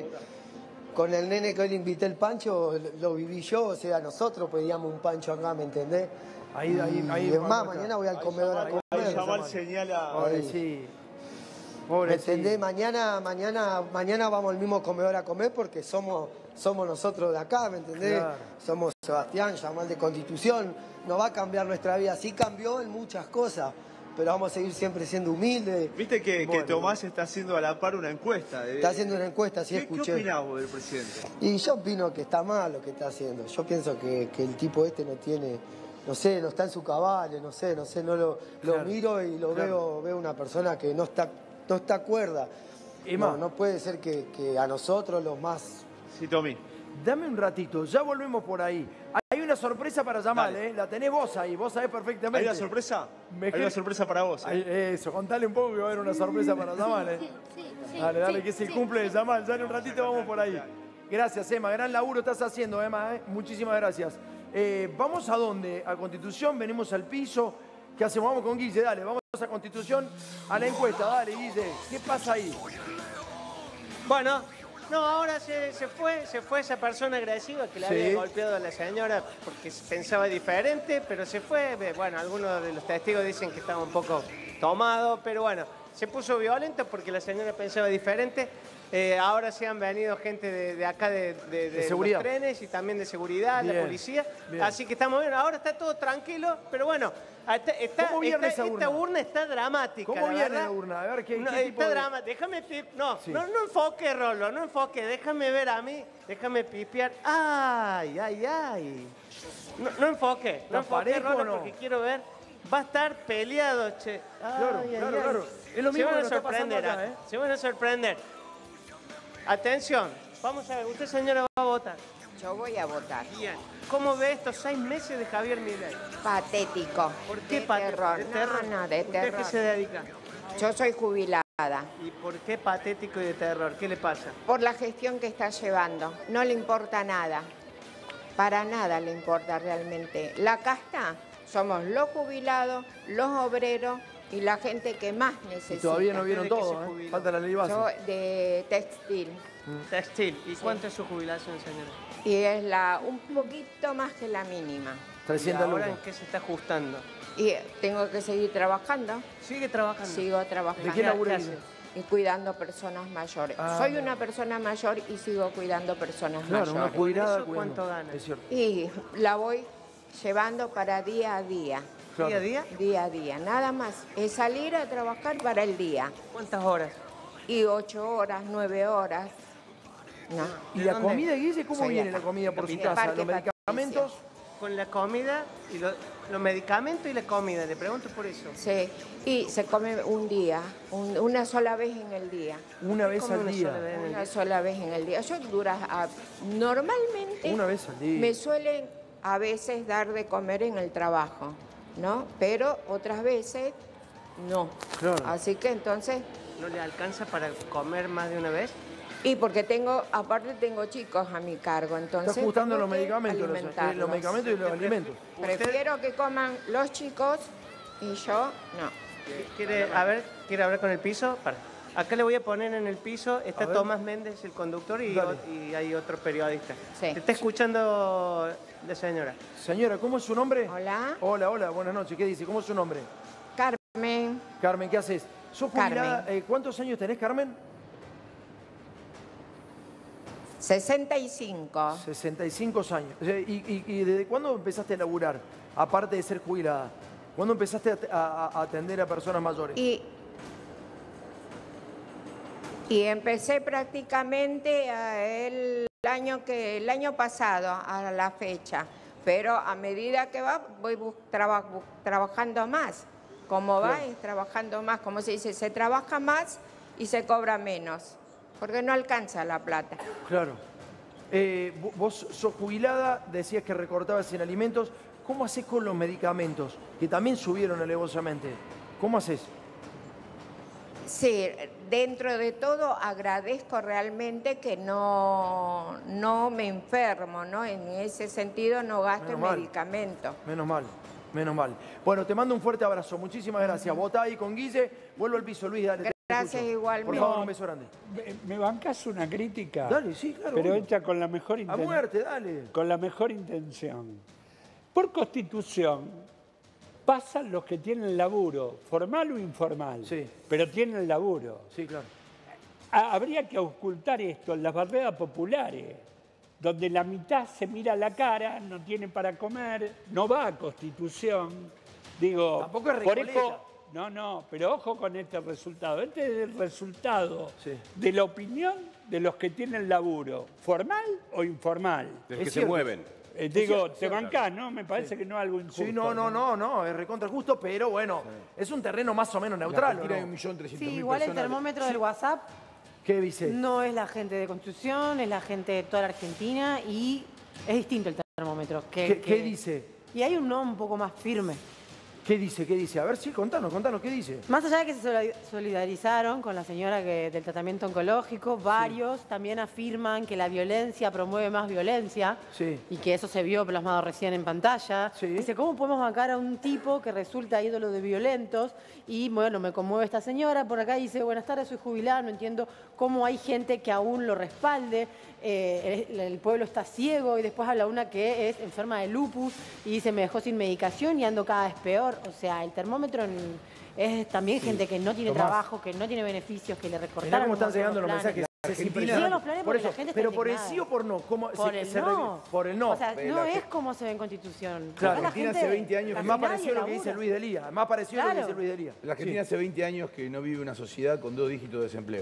con el nene que hoy le invité el pancho, lo, lo viví yo, o sea, nosotros pedíamos un pancho acá, ¿me entendés? Ahí, ahí, Y ahí. es más, mañana voy al comedor a Ahí comer. Yamal señala... Pobre, Ahí. sí. ¿Me Pobre, entendés? sí. Mañana, mañana, mañana vamos al mismo comedor a comer porque somos, somos nosotros de acá, ¿me entendés? Claro. Somos Sebastián, Yamal de Constitución. No va a cambiar nuestra vida. Sí cambió en muchas cosas, pero vamos a seguir siempre siendo humildes. Viste que, que Bueno. Tomás está haciendo a la par una encuesta. de- Está haciendo una encuesta, sí ¿Qué, escuché. ¿Qué opinás vos del presidente? Y yo opino que está mal lo que está haciendo. Yo pienso que, que el tipo este no tiene, no sé, no está en su cabal, no sé, no sé, no lo, lo Claro, miro y lo claro. veo, veo una persona que no está, no está cuerda. Emma. No, no puede ser que, que a nosotros los más... Sí, Tommy. Dame un ratito, ya volvemos por ahí. Hay una sorpresa para Yamal, Dale. ¿eh? La tenés vos ahí, vos sabés perfectamente. ¿Hay una sorpresa? Me Hay una gen- sorpresa para vos. ¿eh? Ay, Eso, contale un poco que va a haber una sorpresa para Yamal, ¿eh? Dale, dale, que es el cumple de Yamal. Ya en un ratito vamos por ahí. Gracias, Emma. Gran laburo estás haciendo, Emma. ¿eh? Muchísimas gracias. Eh, ¿Vamos a dónde? ¿A Constitución? ¿Venimos al piso? ¿Qué hacemos? Vamos con Guille, dale. Vamos a Constitución, a la encuesta. Dale, Guille. ¿Qué pasa ahí? Bueno, no, ahora se, se fue, se fue esa persona agresiva que le Sí. había golpeado a la señora porque pensaba diferente, pero se fue. Bueno, algunos de los testigos dicen que estaba un poco tomado, pero bueno, se puso violento porque la señora pensaba diferente. Eh, ahora sí han venido gente de, de acá de, de- de seguridad. los trenes y también de seguridad, Bien, la policía. bien. Así que estamos bien. Ahora está todo tranquilo, pero bueno, está, está- ¿Cómo viene está- esa esta urna? urna está dramática. ¿Cómo la viene verdad. la urna? A ver, ¿qué, No, qué tipo está de...? drama, déjame pip- no, Sí. no, no enfoque, Rolo, no enfoque, déjame ver a mí, déjame pipiar. Ay, ay, ay. No, no enfoque, no ¿Está enfoque, parejo Rolo, o no? porque quiero ver. Va a estar peleado, che. Claro, Ay, claro, ay, claro. ay. Es lo mismo Se van que a nos está pasando sorprender, acá, ¿eh? Se van a sorprender. Atención, vamos a ver, usted señora va a votar. Yo voy a votar. Bien. ¿Cómo ve estos seis meses de Javier Milei? Patético. ¿Por qué de patético? terror. ¿De No, terror? no, de ¿Usted terror. qué se dedica? Yo soy jubilada. ¿Y por qué patético y de terror? ¿Qué le pasa? Por la gestión que está llevando. No le importa nada. Para nada le importa realmente. La casta somos los jubilados, los obreros y la gente que más necesita. Y todavía no vieron todo, ¿eh? Falta la ley base. Yo de textil. Textil. ¿Y cuánto es su jubilación, señora? Y es la un poquito más que la mínima. trescientas ¿Y ahora lucas. en qué se está ajustando? Y tengo que seguir trabajando. ¿Sigue trabajando? Sigo trabajando. ¿De qué labura? Y cuidando personas mayores. Ah, Soy bueno. una persona mayor y sigo cuidando personas Claro, mayores. una jubilada ¿Eso cuidando. cuánto gana? Es cierto. Y la voy llevando para día a día. Claro. ¿Día a día? Día a día, nada más. Es salir a trabajar para el día. ¿Cuántas horas? Y ocho horas, nueve horas. No. ¿Y ¿De la dónde? comida, Guille? ¿Cómo Soy viene acá. la comida por su Del casa? Parque ¿Los medicamentos? Con la comida y lo- los medicamentos y la comida. Le pregunto por eso. Sí. Y se come un día, un- una sola vez en el día. Una vez Come al una día. sola vez en el Una día. sola vez en el día. Yo dura, a- normalmente Una vez al día. me suelen a veces dar de comer en el trabajo, ¿no? Pero otras veces no. Claro. Así que entonces, ¿No le alcanza para comer más de una vez? y porque tengo, aparte tengo chicos a mi cargo, entonces Está ajustando tengo los que medicamentos, los, eh, alimentarlos. los medicamentos y los alimentos. Prefiero que coman los chicos y yo no. ¿Quiere, a ver, ¿quiere hablar con el piso? Para. Acá le voy a poner en el piso, está A ver. Tomás Méndez, el conductor, y, Dale. o- y hay otro periodista. Sí. Te está escuchando la señora. Señora, ¿cómo es su nombre? Hola, Hola, hola, buenas noches. ¿Qué dice? ¿Cómo es su nombre? Carmen, Carmen, ¿qué haces? ¿Sos jubilada? Eh, ¿Cuántos años tenés, Carmen? sesenta y cinco. sesenta y cinco años. O sea, ¿Y, y, y desde cuándo empezaste a laburar? Aparte de ser jubilada. ¿Cuándo empezaste a, a- a atender a personas mayores? Y, y empecé prácticamente eh, el año que el año pasado a la fecha, pero a medida que va voy bus- traba- bu- trabajando más. Como va Claro. es trabajando más, como se dice, se trabaja más y se cobra menos, porque no alcanza la plata. Claro. Eh, vo- vos sos jubilada, decías que recortabas en alimentos. ¿Cómo haces con los medicamentos? Que también subieron alevosamente. ¿Cómo haces? Sí, dentro de todo agradezco realmente que no, no me enfermo, ¿no? En ese sentido no gasto en Menos mal. medicamentos. Menos mal, menos mal. Bueno, te mando un fuerte abrazo. Muchísimas gracias. Votá ahí con Guille. Vuelvo al piso, Luis. Dale, te Gracias escucho. igualmente. Por favor, un beso grande. ¿Me, me bancás una crítica? Dale, sí, claro. Pero obvio. hecha con la mejor A intención. muerte, dale. Con la mejor intención. Por constitución, pasan los que tienen laburo, formal o informal, Sí. pero tienen laburo. Sí, claro. Ha- Habría que ocultar esto en las barreras populares, donde la mitad se mira la cara, no tiene para comer, no va a constitución. Digo, Tampoco es por Recoleta. eso, no, no, pero ojo con este resultado. Este es el resultado Sí. de la opinión de los que tienen laburo, formal o informal. Los Es que se cierto. mueven. Eh, digo, cierto, te cierto. bancás, ¿no? Me parece que no es algo injusto. Sí, no, no, no, no, es recontra justo, pero bueno, es un terreno más o menos neutral. ¿o Argentina no? hay un millón trescientos Sí, mil igual el personas. termómetro del WhatsApp ¿Qué dice? no es la gente de construcción, es la gente de toda la Argentina y es distinto el termómetro. Que, ¿Qué, que- qué dice? Y hay un no un poco más firme. ¿Qué dice? ¿Qué dice? A ver, sí, contanos, contanos, ¿qué dice? Más allá de que se solidar- solidarizaron con la señora que, del tratamiento oncológico, varios también afirman que la violencia promueve más violencia Sí. y que eso se vio plasmado recién en pantalla. Sí. Dice, ¿cómo podemos bancar a un tipo que resulta ídolo de violentos? Y bueno, me conmueve esta señora. Por acá dice, buenas tardes, soy jubilada, no entiendo cómo hay gente que aún lo respalde. Eh, el, el pueblo está ciego. Y después habla una que es enferma de lupus y dice, me dejó sin medicación y ando cada vez peor. O sea, el termómetro en- es también gente que no tiene Tomás. trabajo, que no tiene beneficios, que le Mirá recortaron cómo un están montón llegando los planes. mensajes. Es Argentina- impresionante. Siguen los planes por porque eso, la gente está pero por el indignada. sí o por no, ¿cómo Por se, el se no. re- por el no. O sea, Pero no la es gente- como se ve en Constitución. Claro. Acá la Argentina gente hace veinte años Es casi más nadie parecido a lo que dice labura. Luis Delía. Más parecido a lo que Claro. dice Luis Delía. La Argentina Sí. hace veinte años que no vive una sociedad con dos dígitos de desempleo.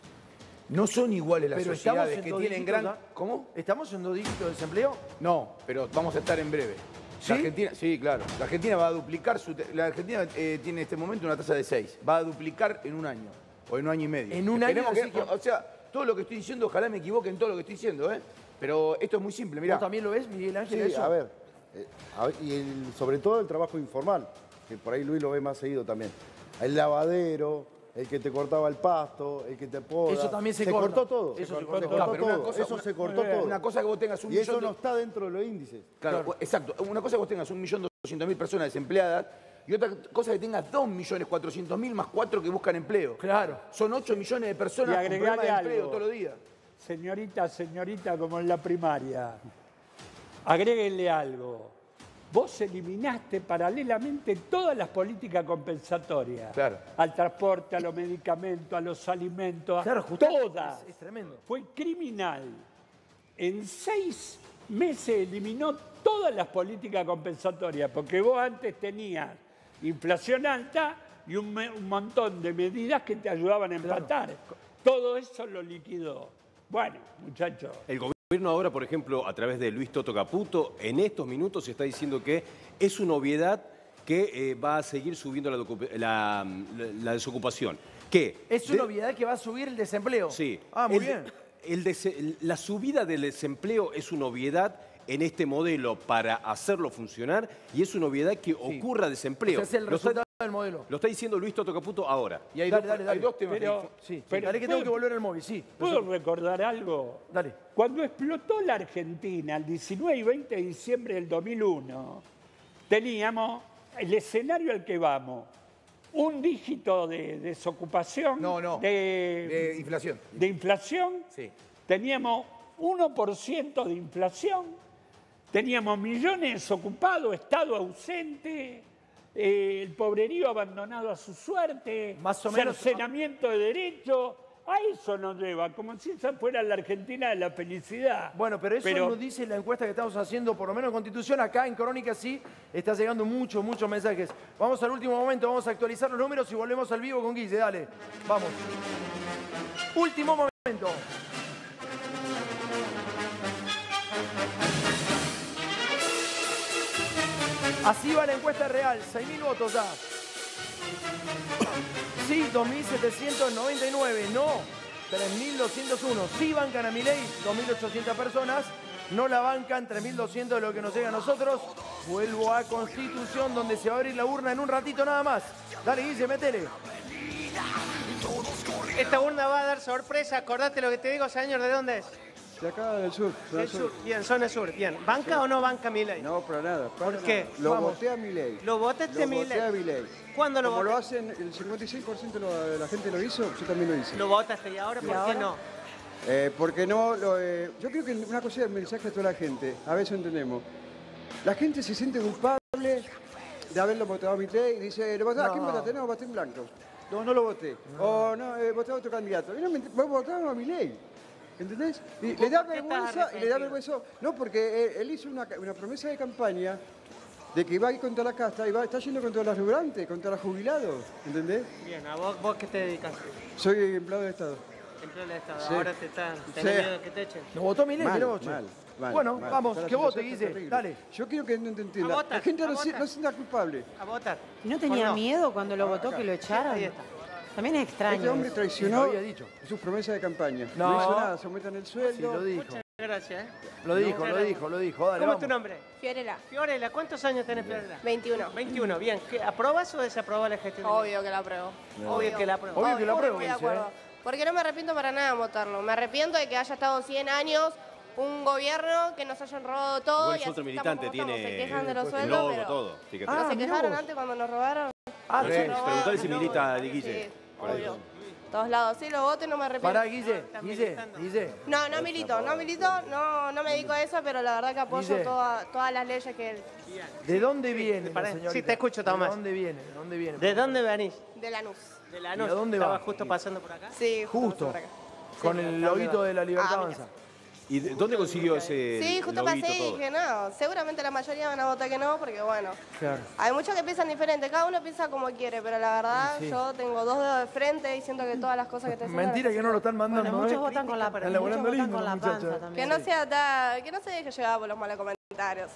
No son iguales las Pero estamos sociedades en que dos tienen dígitos gran... ya. ¿Cómo? ¿Estamos en dos dígitos de desempleo? No, pero vamos a estar en breve. ¿Sí? La Argentina, sí, claro. La Argentina va a duplicar su... La Argentina eh, tiene en este momento una tasa de seis. Va a duplicar en un año. O en un año y medio. En un año, que, que... O sea, todo lo que estoy diciendo, ojalá me equivoque en todo lo que estoy diciendo, ¿eh? Pero esto es muy simple, mirá. ¿Vos también lo ves, Miguel Ángel? Sí, eso? a ver. Eh, a ver, y el, sobre todo el trabajo informal, que por ahí Luis lo ve más seguido también. El lavadero, el que te cortaba el pasto, el que te poda. Eso también se, se corta. cortó todo. Eso se se cortó, cortó. todo. Pero una cosa, eso una, se cortó todo. Una cosa que vos tengas un y eso millón no de... está dentro de los índices. Claro, claro, exacto. Una cosa que vos tengas un millón doscientos mil personas desempleadas y otra cosa que tengas dos millones cuatrocientos mil más cuatro que buscan empleo. Claro. Son ocho millones de personas con problemas de empleo todos los días. Señorita, señorita, como en la primaria, agréguenle algo. Vos eliminaste paralelamente todas las políticas compensatorias. Claro. Al transporte, a los medicamentos, a los alimentos, claro, a todas. Es, es tremendo. Fue criminal. En seis meses eliminó todas las políticas compensatorias, porque vos antes tenías inflación alta y un, un montón de medidas que te ayudaban a empatar. Claro. Todo eso lo liquidó. Bueno, muchachos. El gobierno ahora, por ejemplo, a través de Luis Toto Caputo, en estos minutos se está diciendo que es una obviedad que eh, va a seguir subiendo la, la, la desocupación. ¿Qué? Es una de... obviedad que va a subir el desempleo. Sí. Ah, muy el, bien. El des... La subida del desempleo es una obviedad en este modelo para hacerlo funcionar y es una obviedad que sí. ocurra desempleo. O sea, es el resultado está, del modelo. Lo está diciendo Luis Toto Caputo ahora. Y hay, dale, dos, dale, dale. hay dos temas. Pero, sí, pero dale que tengo que volver al móvil, sí. ¿Puedo recordar algo? Dale. Cuando explotó la Argentina, el diecinueve y veinte de diciembre del dos mil uno, teníamos el escenario al que vamos. Un dígito de desocupación. No, no. De, de inflación. De inflación. Sí. Teníamos uno por ciento de inflación. Teníamos millones desocupados, Estado ausente, eh, el pobrerío abandonado a su suerte, más o menos cercenamiento de derechos. A eso nos lleva, como si esa fuera la Argentina de la felicidad. Bueno, pero eso pero... nos dice la encuesta que estamos haciendo, por lo menos en Constitución. Acá en Crónica sí está llegando muchos, muchos mensajes. Vamos al último momento, vamos a actualizar los números y volvemos al vivo con Guille. Dale, vamos. Último momento. Así va la encuesta real, seis mil votos ya. Sí, dos mil setecientos noventa y nueve, no, tres mil doscientos uno. Sí bancan a Milei, dos mil ochocientas personas, no la bancan, tres mil doscientos de lo que nos llega a nosotros. Vuelvo a Constitución, donde se va a abrir la urna en un ratito nada más. Dale, Guille, métele. Esta urna va a dar sorpresa, acordate lo que te digo, señor, ¿de dónde es? De acá del sur. Del sur. Bien, zona sur, bien. ¿Banca sí. o no banca Milei? No, para nada. Para ¿Por nada. qué? Lo Vamos. voté a Milei. ¿Lo votaste a Milei? Lo voté a Milei. ¿Cuándo lo Como votaste? lo hacen, el cincuenta y seis por ciento de la gente lo hizo, yo también lo hice. ¿Lo votaste y ahora ¿Y por ahora? qué no? Eh, porque no, lo, eh, yo creo que una cosa es el mensaje a toda la gente, a veces entendemos. La gente se siente culpable de haberlo votado a Milei y dice, ¿lo votaste? No. ¿A quién votaste? No, voté en blanco. No, no lo voté. No. O no, eh, voté a otro candidato. Y no, vos votaron a Milei. ¿Entendés? Y le da vergüenza, y le da vergüenza. No, porque él, él hizo una, una promesa de campaña de que iba a ir contra la casta y va, está yendo contra los laburantes, contra los jubilados. ¿Entendés? Bien, ¿a vos, vos qué te dedicas? Soy empleado de Estado. Empleado de Estado. Sí. Ahora te están, tenés Sí. miedo de que te echen. ¿Lo votó Milei? Mal, Mal, mal, mal, bueno, mal. vamos, Está que la vote, situación Guille. terrible. Dale. Yo quiero que no te entienda. A votar, la gente a no se, votar. no se sienta culpable. A votar. ¿Y no tenía no? miedo cuando lo votó que lo echaran? Ahí está. También es extraño. Este hombre eso. traicionó Lo había dicho. sus promesas de campaña. No. No, hizo nada, se aumentan el sueldo. Sí, lo dijo. Muchas gracias. ¿eh? Lo dijo, No, lo dijo, lo dijo. Dale, ¿Cómo vamos. es tu nombre? Fiorella. Fiorella, ¿cuántos años tenés, Fiorella? veintiuno. veintiuno, bien. ¿Qué, ¿Aprobás o desaprobás la gestión? Obvio que la apruebo. No. Obvio que la apruebo. Obvio que la apruebo, Estoy de dice, acuerdo. ¿eh? Porque no me arrepiento para nada de votarlo. Me arrepiento de que haya estado cien años un gobierno que nos hayan robado todo. Igual y es así otro estamos militante, como estamos. tiene Se quejan de los el sueldos, logo, pero todo. Fíjate. no Ah, se mirá quejaron vos. antes cuando nos robaron. Ah, Nos sí. robaron. Preguntale si milita de Guille. Sí, Por ahí. obvio. Todos lados. Sí, lo voto y no me arrepiento. Pará, Guille, Guille, Guille. No, no milito, no milito, no, no me dedico a eso, pero la verdad que apoyo Guille. toda- todas las leyes que él. ¿De dónde viene, pará. la señorita? Sí, te escucho, Tomás. ¿De dónde viene? ¿De dónde viene? ¿De dónde venís? De Lanús. De la ¿Y a dónde va? ¿Estaba justo pasando por acá? Sí, Justo. por acá. Con Sí, el acá loguito va. de la libertad Ah, mira. avanza. ¿Y de- dónde consiguió ese Sí, justo loguito, pasé y todo? dije, no, seguramente la mayoría van a votar que no, porque bueno, Claro. hay muchos que piensan diferente, cada uno piensa como quiere, pero la verdad Sí. yo tengo dos dedos de frente y siento que todas las cosas que te hacen... Mentira que no lo están mandando, Bueno, muchos ¿eh? votan con la, Están muchos laburando votan lindo con la los muchachos, panza ¿eh? también. Que no sea ta- que no se deje llevar por los malos comentarios.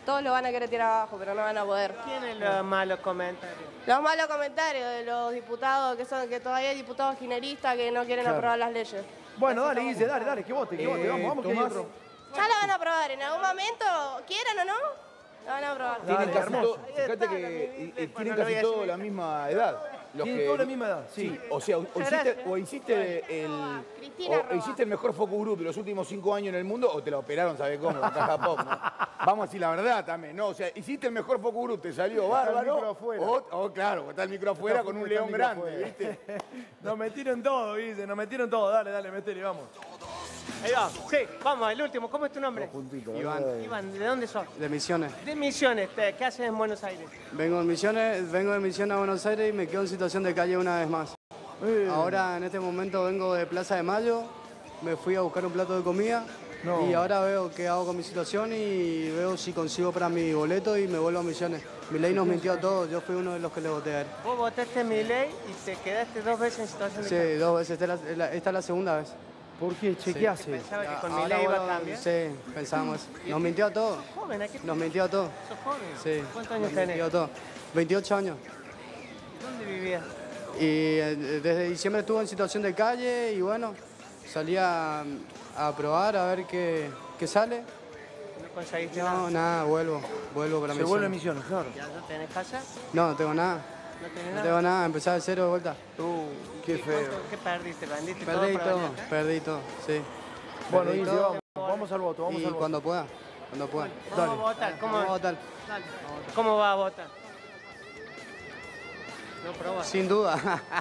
todos lo van a querer tirar abajo, pero no van a poder. ¿Quiénes los malos comentarios? Los malos comentarios de los diputados, que son que todavía hay diputados kirchneristas que no quieren Claro. aprobar las leyes. Bueno, dale, Guille, dale, dale, que vote, que vote. Vamos, vamos, que hay otro. Ya la van a aprobar, en algún momento, quieran o no, la van a aprobar. Tienen casi todo, fíjate que eh, tienen casi todos la misma edad. Los Tienen que- todos la misma edad, Sí, o sea, o hiciste, o hiciste el, o hiciste el mejor focus group de los últimos cinco años en el mundo o te lo operaron, ¿sabes cómo? En caja pop, ¿no? Vamos a decir la verdad también, ¿no? O sea, hiciste el mejor focus group, te salió Está el bárbaro. micro afuera. O, o claro, está el micro afuera con un Está el león micro grande, afuera. ¿viste? Nos metieron todo, Guille, nos metieron todo. Dale, dale, metele, vamos. Ahí va. Sí, vamos, el último. ¿Cómo es tu nombre? Iván. Iván, ¿de dónde sos? De Misiones. De Misiones. ¿Te- ¿Qué haces en Buenos Aires? Vengo de Misiones, vengo de Misiones a Buenos Aires y me quedo en situación de calle una vez más. Ahora en este momento vengo de Plaza de Mayo, me fui a buscar un plato de comida No. y ahora veo qué hago con mi situación y veo si consigo para mi boleto y me vuelvo a Misiones. Milei nos mintió a todos, yo fui uno de los que le voté a él. Vos votaste Milei y te quedaste dos veces en situación de Sí, calle. dos veces, esta es la, la- esta es la segunda vez. ¿Por qué? Che, Sí. ¿qué hace? Pensaba que con Ahora, Milei iba a bueno, cambiar. Sí, pensamos eso. Nos mintió a todos. Joven, ¿a qué Nos mintió a todos. sos joven? Sí. ¿Cuántos años nos tenés? mintió a todos. veintiocho años. ¿Dónde vivías? Y eh, desde diciembre estuve en situación de calle y bueno, salí a, a probar a ver qué, qué sale. ¿No conseguiste No, nada? nada, vuelvo, vuelvo para Se Misiones. vuelve a Misiones, claro. ¿Ya no tenés casa? No, no tengo nada. ¿No tenés No nada? tengo nada, empezar de cero de vuelta. Uh, qué ¿Y feo. cuánto- ¿Qué perdiste? ¿Vendiste Perdí todo para todo, venir acá? perdí todo, sí. Bueno, Perdí Guille, todo. vamos, vamos al voto, vamos Y al voto. cuando pueda, cuando pueda. Vamos a votar. ¿Cómo, Vamos a votar. Dale. ¿Cómo va a votar? No probás. Sin duda.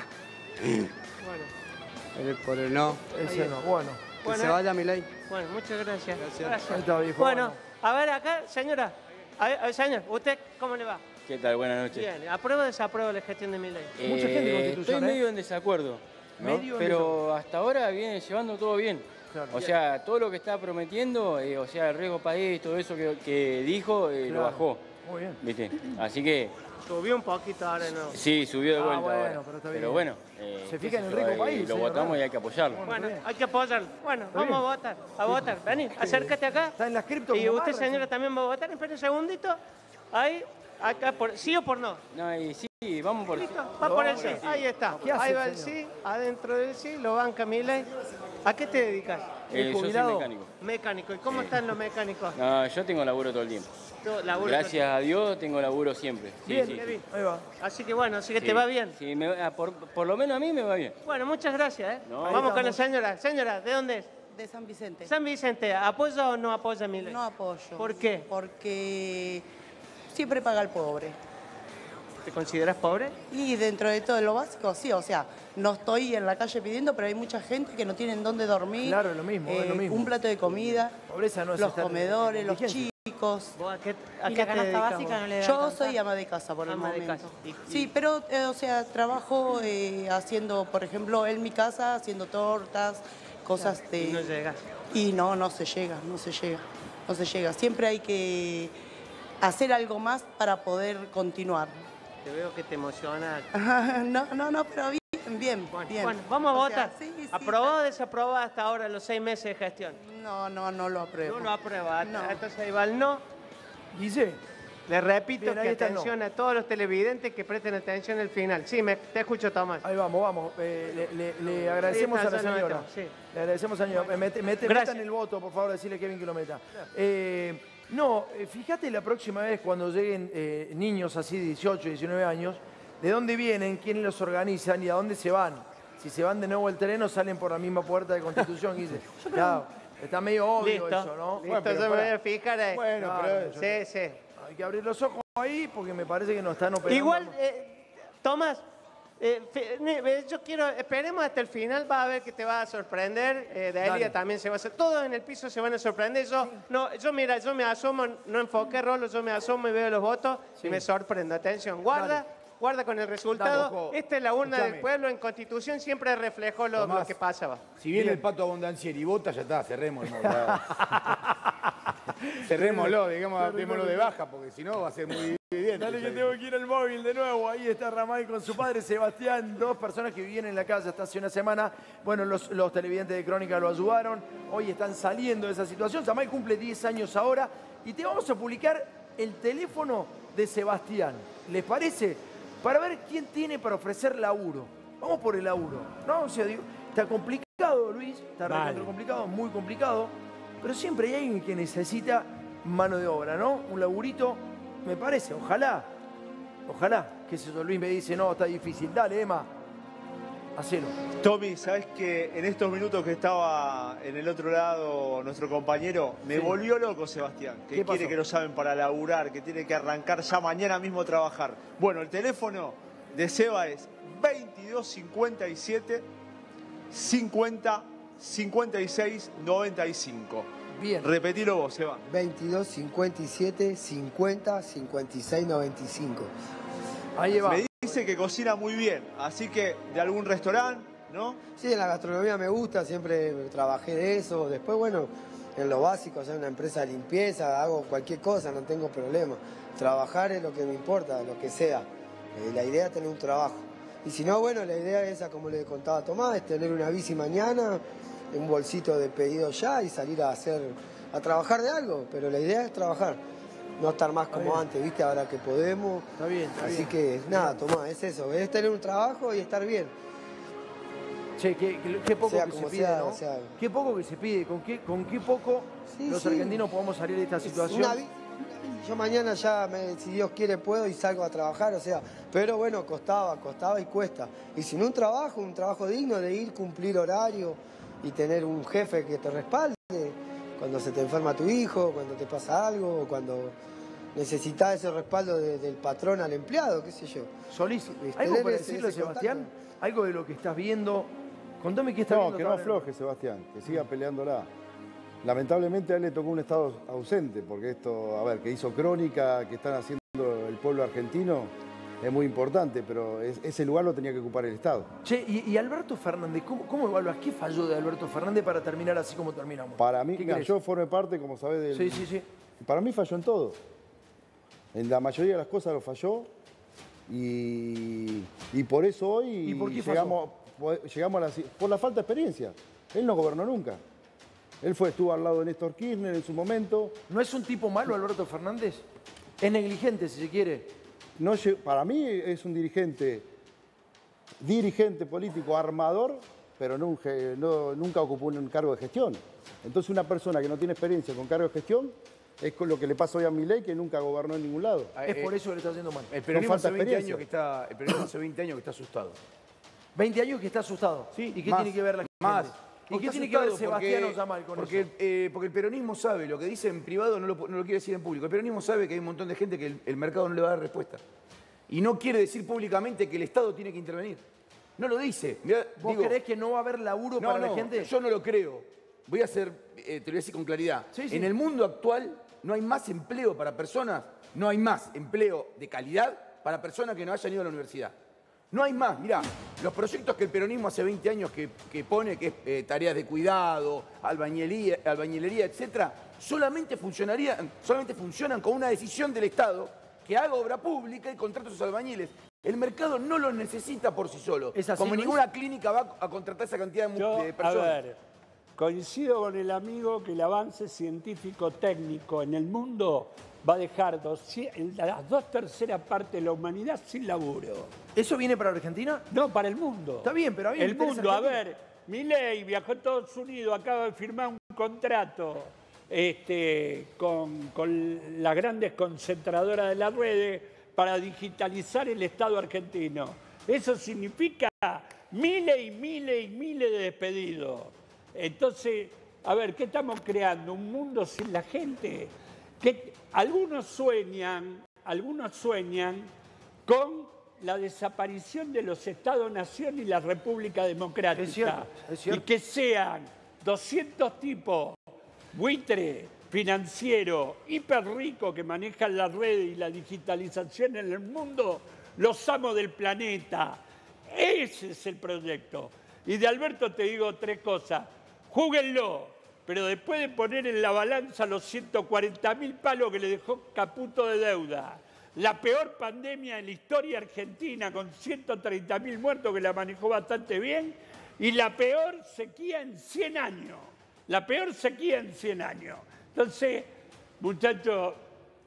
Bueno, El- Por el no. Ese no, bueno. Que Bueno, se vaya Milei. bueno, muchas gracias. Gracias. Ahí está, viejo, Bueno, bueno. a ver acá, señora. A ver, a ver, señor, ¿usted cómo le va? ¿Qué tal? Buenas noches. Bien, ¿aprueba o desaprueba la gestión de Milei? Eh, Mucha gente con Constitución, Estoy ¿eh? medio en desacuerdo, ¿no? Medio en Pero hasta ahora viene llevando todo bien. Claro. O sea, todo lo que está prometiendo, eh, o sea, el riesgo país, todo eso que, que dijo, eh, lo Claro. bajó. Muy bien. ¿Viste? Así que Subió un poquito ahora, ¿no? sí, subió de Ah, vuelta bueno, ahora. pero está bien. Pero bueno, eh, Se qué fija en sé el yo, riesgo eh, país, lo señor votamos Ramos. y hay que apoyarlo. Bueno, hay que apoyarlo. Bueno, vamos a votar, a votar. Vení, acércate acá. Está en las cripto. Y como usted, barra, señora, también va a votar. Espera un segundito. Ahí, acá, por, ¿sí o por no? No, y sí, vamos por ¿Listo? Va por el sí. Ahí está. ¿Qué hace Ahí el va el señor? sí. Adentro del sí lo banca Milei. ¿A qué te dedicas? Eh, yo soy jubilado? mecánico. Mecánico. ¿Y cómo están los mecánicos? No, yo tengo laburo todo el tiempo. Tú, laburo Gracias a Dios tengo laburo siempre. Sí, Bien, sí, qué sí. bien. Ahí va. Así que bueno, así que Sí, te va bien. Sí, me va- por, por lo menos a mí me va bien. Bueno, muchas gracias. ¿eh? No, Vamos ahí con la estamos. señora. Señora, ¿de dónde es? De San Vicente. San Vicente, ¿apoya o no apoya a Milei? No apoyo. ¿Por qué? Porque siempre paga el pobre. ¿Te consideras pobre? Y dentro de todo lo básico, sí, o sea, no estoy en la calle pidiendo, pero hay mucha gente que no tienen dónde dormir. Claro, es lo mismo, es lo eh, mismo. Un plato de comida, Pobreza no es los estar en comedores, los indigencia. chicos. ¿Vos a qué, a Y qué la te canasta dedicas básica vos? no le da. Yo soy ama de casa por el Ama de momento. casa. Y- Sí, pero, eh, o sea, trabajo eh, haciendo, por ejemplo, en mi casa, haciendo tortas, cosas de... Y no llegas. Y no, no se llega, no se llega, no se llega. Siempre hay que hacer algo más para poder continuar. Te veo que te emociona. No, no, no, pero bien, bien, bien. Bueno, vamos a O votar. sea, sí, sí, ¿Aprobado o desaprobado hasta ahora los seis meses de gestión? No, no, no lo apruebo. No lo aprueba. No. Entonces ahí va el no. Guille. Le repito Bien, ahí que está el no. atención a todos los televidentes que presten atención al final. Sí, me, te escucho, Tomás. Ahí vamos, vamos. Eh, le, le- le agradecemos Ahí a la está, ya lo señora. metemos, sí. Le agradecemos a la señora. Mete, mete, Gracias. metan el voto, por favor, decirle a Kevin que lo meta. Eh, no, eh, fíjate la próxima vez cuando lleguen eh, niños así de dieciocho, diecinueve años, de dónde vienen, quiénes los organizan y a dónde se van. Si se van de nuevo al terreno, salen por la misma puerta de Constitución, Guille. Claro, está medio obvio Listo. eso, ¿no? Listo, yo me voy a fijar ahí. Bueno, Claro, pero Sí, sí. hay que abrir los ojos ahí porque me parece que nos están operando. Igual, eh, Tomás, eh, fe- ne- eh, yo quiero, esperemos hasta el final, va a ver que te va a sorprender. Eh, de Dale. Elia también se va a hacer. Todos en el piso se van a sorprender. Yo, no, yo mira, yo me asomo, no enfoqué rolo, yo me asomo y veo los votos y me sorprendo. Atención, guarda. Guarda con el resultado. Dale, ojo. Esta es la urna Escuchame. del pueblo. En Constitución siempre reflejó lo, lo Tomás, que pasaba. Si viene el pato abundanciero y vota, ya está, cerremos el modo. Cerrémoslo, digamos, démoslo de baja, porque si no va a ser muy evidente. Dale que tengo que ir al móvil de nuevo. Ahí está Ramay con su padre Sebastián. Dos personas que vivían en la casa hasta hace una semana. Bueno, los, los televidentes de Crónica lo ayudaron. Hoy están saliendo de esa situación. Ramay cumple diez años ahora. Y te vamos a publicar el teléfono de Sebastián. ¿Les parece? Para ver quién tiene para ofrecer laburo. Vamos por el laburo, ¿no? O sea, digo, está complicado, Luis, está Vale. recontra complicado, muy complicado, pero siempre hay alguien que necesita mano de obra, ¿no? Un laburito, me parece, ojalá, ojalá, qué sé yo, Luis me dice, no, está difícil, dale, Emma, hacelo. Tommy, ¿sabes que en estos minutos que estaba en el otro lado nuestro compañero, me Sí. volvió loco Sebastián? Que ¿Qué quiere pasó? que lo saben para laburar, que tiene que arrancar ya mañana mismo a trabajar. Bueno, el teléfono de Seba es veintidós cincuenta y siete cincuenta cincuenta y seis noventa y cinco. Bien. Repetilo vos, Seba. veintidós cincuenta y siete cincuenta cincuenta y seis noventa y cinco. Ahí va. Me dice que cocina muy bien, así que de algún restaurante, ¿no? Sí, en la gastronomía me gusta, siempre trabajé de eso. Después, bueno, en lo básico, o sea, en una empresa de limpieza, hago cualquier cosa, no tengo problema. Trabajar es lo que me importa, lo que sea. Eh, la idea es tener un trabajo. Y si no, bueno, la idea es esa, como le contaba a Tomás, es tener una bici mañana, un bolsito de pedido ya y salir a hacer, a trabajar de algo. Pero la idea es trabajar, no estar más como antes, ¿viste? Ahora que podemos. Está bien, está Así bien. que, nada, Tomás, es eso, es tener un trabajo y estar bien. Che, qué, qué- qué poco Sea que se como pide, sea, ¿no? o sea. Qué poco que se pide, con qué, con qué poco Sí, los sí. argentinos podemos salir de esta situación. Una vi- Yo mañana ya, me- si Dios quiere, puedo y salgo a trabajar, o sea, pero bueno, costaba, costaba y cuesta. Y sin un trabajo, un trabajo digno de ir, cumplir horario y tener un jefe que te respalde cuando se te enferma tu hijo, cuando te pasa algo, o cuando necesitas ese respaldo de- del patrón al empleado, qué sé yo. Solís, Es ¿algo tener para ese- decirle, ese Sebastián? ¿Algo de lo que estás viendo? Contame qué estás No, viendo. que no ahora. afloje, Sebastián, que siga peleándola. Lamentablemente a él le tocó un estado ausente, porque esto, a ver, que hizo crónica, que están haciendo el pueblo argentino, es muy importante, pero es- ese lugar lo tenía que ocupar el Estado. Che, y, y Alberto Fernández, ¿cómo, cómo evaluás? ¿Qué falló de Alberto Fernández para terminar así como terminamos? Para mí, ¿Qué mira, crees? yo formé parte, como sabés, del... Sí, sí, sí. Para mí falló en todo. En la mayoría de las cosas lo falló y, y por eso hoy ¿Y por qué llegamos, llegamos a la... Por la falta de experiencia. Él no gobernó nunca. Él fue, estuvo al lado de Néstor Kirchner en su momento. ¿No es un tipo malo Alberto Fernández? Es negligente, si se quiere. No, lle- para mí es un dirigente, dirigente político armador, pero nunca, no- nunca ocupó un cargo de gestión. Entonces una persona que no tiene experiencia con cargo de gestión es con lo que le pasa hoy a Milei, que nunca gobernó en ningún lado. Es por eso que le está haciendo mal. El peronismo, falta hace veinte experiencia. años que está, el peronismo hace veinte años que está asustado. veinte años que está asustado. Sí, ¿Y qué más, tiene que ver la más. gente? ¿Y Está qué tiene que ver asustado Sebastián porque- Oyamal con porque, eso? eh, porque el peronismo sabe, lo que dice en privado no lo, no lo quiere decir en público. El peronismo sabe que hay un montón de gente que el, el mercado no le va a dar respuesta. Y no quiere decir públicamente que el Estado tiene que intervenir. No lo dice. Mirá, ¿Vos digo, creés que no va a haber laburo no, para no, la gente? yo no lo creo. Voy a hacer, eh, te lo voy a decir con claridad. Sí, sí. En el mundo actual no hay más empleo para personas, no hay más empleo de calidad para personas que no hayan ido a la universidad. No hay más. Mirá, los proyectos que el peronismo hace veinte años que, que pone, que es eh, tareas de cuidado, albañilería, albañilería, etcétera, solamente, funcionarían, solamente funcionan con una decisión del Estado que haga obra pública y contrate a sus albañiles. El mercado no los necesita por sí solo. ¿Es así, Como Luis? ninguna clínica va a contratar esa cantidad de, mu- Yo, de a personas. ver, coincido con el amigo que el avance científico-técnico en el mundo va a dejar doscientas las dos terceras partes de la humanidad sin laburo. ¿Eso viene para Argentina? No, para el mundo. Está bien, pero a mí me El interesa mundo, a Argentina. ver, Milei viajó a Estados Unidos, acaba de firmar un contrato este, con, con las grandes concentradoras de las redes para digitalizar el Estado argentino. Eso significa miles y miles y miles de despedidos. Entonces, a ver, ¿qué estamos creando? ¿Un mundo sin la gente? Que algunos sueñan, algunos sueñan con la desaparición de los Estados-nación y la República Democrática. Es cierto, es cierto. Y que sean doscientos tipos, buitre, financiero, hiper rico que manejan las redes y la digitalización en el mundo, los amos del planeta. Ese es el proyecto. Y de Alberto te digo tres cosas. Júguenlo, pero después de poner en la balanza los ciento cuarenta mil palos que le dejó Caputo de deuda, la peor pandemia en la historia argentina con ciento treinta mil muertos que la manejó bastante bien, y la peor sequía en cien años. La peor sequía en cien años. Entonces, muchachos,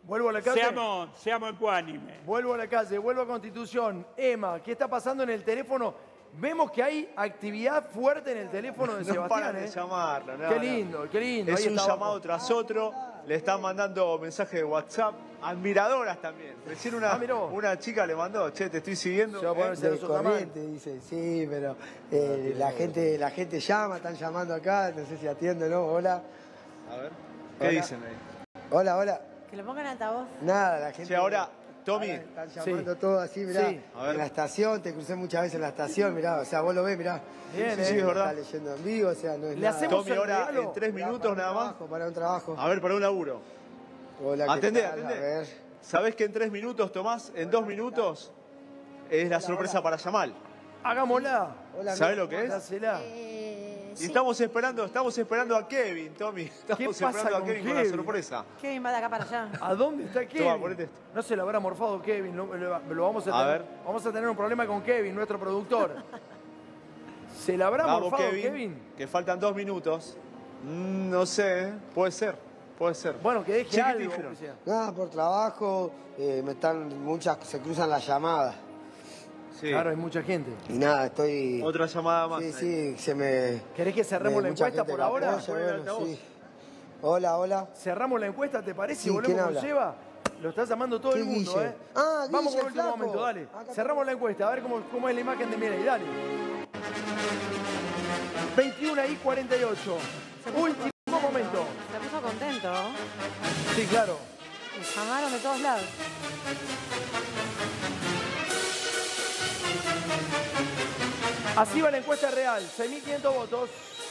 Vuelvo a la calle. Seamos, seamos ecuánimes. Vuelvo a la calle, vuelvo a Constitución. Emma, ¿qué está pasando en el teléfono? Vemos que hay actividad fuerte en el teléfono de No Sebastián. paran de ¿eh? llamarlo. no, Qué no. lindo, qué lindo. Es Ahí un está llamado abajo. tras otro. Le están mandando mensajes de WhatsApp. Admiradoras también. Recién una, una chica le mandó, che, te estoy siguiendo. ¿eh? De corriente, dice, sí, pero eh, la, gente, la gente llama, están llamando acá, no sé si atiende, ¿no? Hola. A ver, ¿qué Hola. dicen ahí? Hola, hola. Que le pongan altavoz. Nada, la gente... Che, ahora, Tommy. Están llamando todo así, mirá. Sí. A ver. En la estación, te crucé muchas veces en la estación, mirá, o sea, vos lo ves, mirá. Bien, sí, sí, es verdad. Está leyendo en vivo, o sea, no es Le nada. hacemos Tommy, ahora regalo. en tres minutos nada más. Trabajo, para un trabajo. A ver, para un laburo. Hola, ¿qué Atendé, tal? atendé. A ver. ¿Sabés que en tres minutos, Tomás, en dos minutos, es la sorpresa para Yamal? Hagámosla. ¿Sabés lo que es? Dásela. Y estamos esperando, estamos esperando a Kevin, Tommy. Estamos pasa esperando a con Kevin, con la Kevin? sorpresa. Kevin va de acá para allá. ¿A dónde está Kevin? Toma, ponete esto. No se lo habrá morfado Kevin. Lo, lo- lo vamos, a A tener, ver. vamos a tener un problema con Kevin, nuestro productor. ¿Se la habrá Vamos, morfado Kevin, Kevin? que faltan dos minutos. Mm, no sé, ¿eh? puede ser, puede ser. Bueno, que deje Che, ¿qué te algo. dijeron? aunque sea. Nada, por trabajo, eh, me están, muchas, se cruzan las llamadas. Sí. Claro, hay mucha gente. Y nada, estoy... Otra llamada más. Sí, sí, se me... ¿Querés que cerremos me- la mucha encuesta gente por que ahora? apoya, bueno, sí. Hola, hola. Cerramos la encuesta, ¿te parece? Sí, y volvemos ¿quién con habla? Seba. Lo está llamando todo el ¿Qué mundo, Guille? ¿eh? Ah, Vamos Guille, con el último flaco. momento, dale. Acá Cerramos la encuesta, a ver cómo, cómo es la imagen de Milei, dale. veintiuna y cuarenta y ocho. Último momento. Se puso contento. Sí, claro. Me llamaron de todos lados. Así va la encuesta real, seis mil quinientos votos.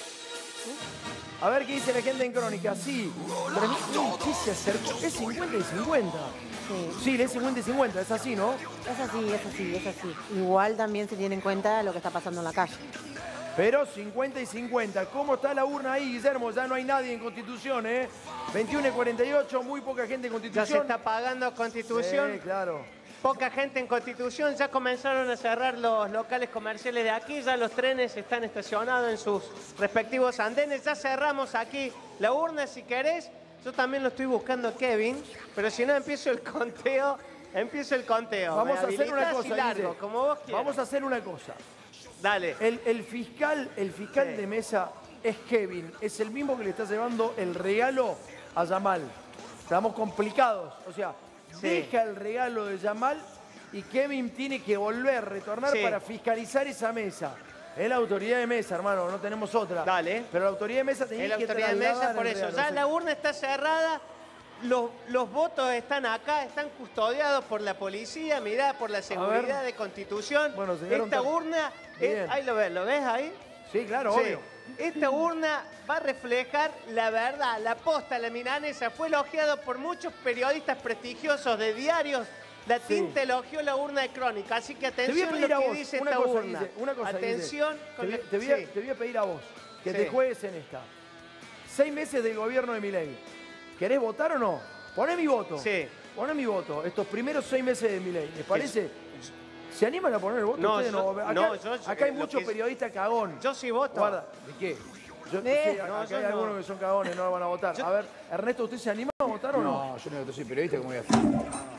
A ver qué dice la gente en Crónica. Sí, tres mil, sí se acercó. Es cincuenta y cincuenta. Sí, es cincuenta y cincuenta, es así, ¿no? Es así, es así, es así. Igual también se tiene en cuenta lo que está pasando en la calle. Pero cincuenta y cincuenta. ¿Cómo está la urna ahí, Guillermo? Ya no hay nadie en Constitución, ¿eh? veintiuna y cuarenta y ocho, muy poca gente en Ya Constitución. se está pagando Constitución. Sí, claro. Poca gente en Constitución, ya comenzaron a cerrar los locales comerciales de aquí, ya los trenes están estacionados en sus respectivos andenes, ya cerramos aquí la urna si querés. Yo también lo estoy buscando a Kevin, pero si no empiezo el conteo, empiezo el conteo. Vamos ¿Me a hacer una habilitás cosa, y largo, Guille. como vos quieras. Vamos a hacer una cosa. Dale. El, el fiscal, el fiscal Sí. de mesa es Kevin, es el mismo que le está llevando el regalo a Yamal. Estamos complicados, o sea, Sí. deja el regalo de Yamal y Kevin tiene que volver, retornar Sí. para fiscalizar esa mesa. Es la autoridad de mesa, hermano, no tenemos otra. Dale. Pero la autoridad de mesa tenía Es la que autoridad de mesa, trasladar por el eso. regalo, Ya o sea, la urna está cerrada, los, los votos están acá, están custodiados por la policía, mirá, por la seguridad de Constitución. Bueno, señor Esta Ontor- urna, Bien. es- ahí lo ves, ¿lo ves ahí? Sí, claro, Sí. obvio. Esta urna va a reflejar la verdad, la posta, la milanesa. Fue elogiado por muchos periodistas prestigiosos de diarios. La Sí. tinta elogió la urna de Crónica, así que Te voy a atención pedir lo a que vos dice una esta cosa, urna. Guille, una cosa, Guille. Atención Te con voy, la- te voy a, sí. te voy a pedir a vos que Sí. te juegues en esta. Seis meses del gobierno de Milei. ¿Querés votar o no? Poné mi voto. Sí. Poné mi voto. Estos primeros seis meses de Milei. ¿Les parece? ¿Se animan a poner el voto? No, Ustedes yo- Acá, no, yo- acá hay lo muchos que- periodistas cagón. Yo sí voto. Guarda, ¿de qué? Yo, Eh, sí, acá no, hay yo no. algunos que son cagones, no lo van a votar. A ver, Ernesto, ¿usted se anima a votar o no? No, yo no soy periodista, ¿cómo voy a hacer? No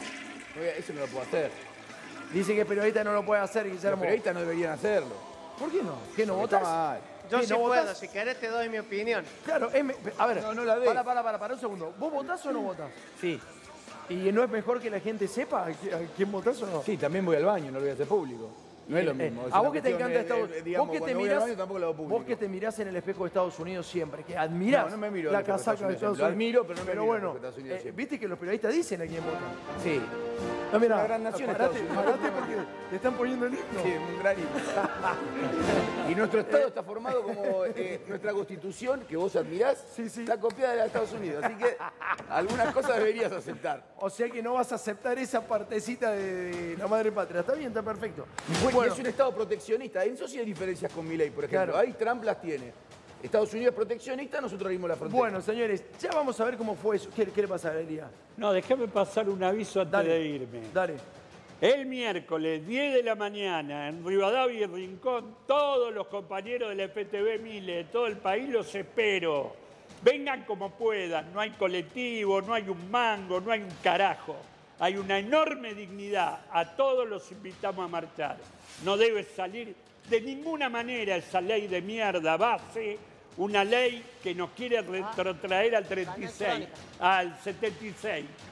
voy a- Eso no lo puedo hacer. Dice que periodista no lo puede hacer, Los Guillermo. periodistas no deberían hacerlo. ¿Por qué no? ¿Qué no Porque está votas? mal. Yo ¿Qué, sí no puedo, votás? si querés te doy mi opinión. Claro, es me- a ver, No, no la ves. para, para, para, para un segundo. ¿Vos votás o no votás? Sí. ¿Y no es mejor que la gente sepa a qui- a quién votás o no? Sí, también voy al baño, no lo voy a hacer público. No es lo Eh, mismo. es a una vos que te cuestión encanta de- Estados de- Unidos, digamos, vos que te cuando voy al mirás, baño tampoco lo hago público. vos que te mirás en el espejo de Estados Unidos siempre, que admirás No, no me miro en la el espejo de casaca de Estados Estados Unidos. Unidos. Lo admiro, pero no me miro en el bueno, espejo de Estados Unidos eh, siempre. viste que los periodistas dicen a quién votan. Sí. No, mira, Una gran nación parate, Estados Unidos. parate porque te están poniendo el himno. Sí, un gran himno. Y nuestro Estado está formado como eh, nuestra Constitución, que vos admirás, está copiada de la de Estados Unidos. Así que algunas cosas deberías aceptar. O sea que no vas a aceptar esa partecita de, de la madre patria. Está bien, está perfecto. Bueno, Bueno, es un Estado proteccionista. En eso sí hay diferencias con Milei, por ejemplo. Claro. Ahí Trump las tiene. Estados Unidos es proteccionista, nosotros abrimos la frontera. bueno, señores, ya vamos a ver cómo fue eso. ¿Qué, qué le pasa a Elías? No, déjame pasar un aviso antes Dale. de irme. Dale. El miércoles, diez de la mañana, en Rivadavia y Rincón, todos los compañeros del F T V Mille de todo el país los espero. Vengan como puedan, no hay colectivo, no hay un mango, no hay un carajo. Hay una enorme dignidad, a todos los invitamos a marchar. No debe salir de ninguna manera esa ley de mierda base, una ley que nos quiere retrotraer al treinta y seis, al setenta y seis.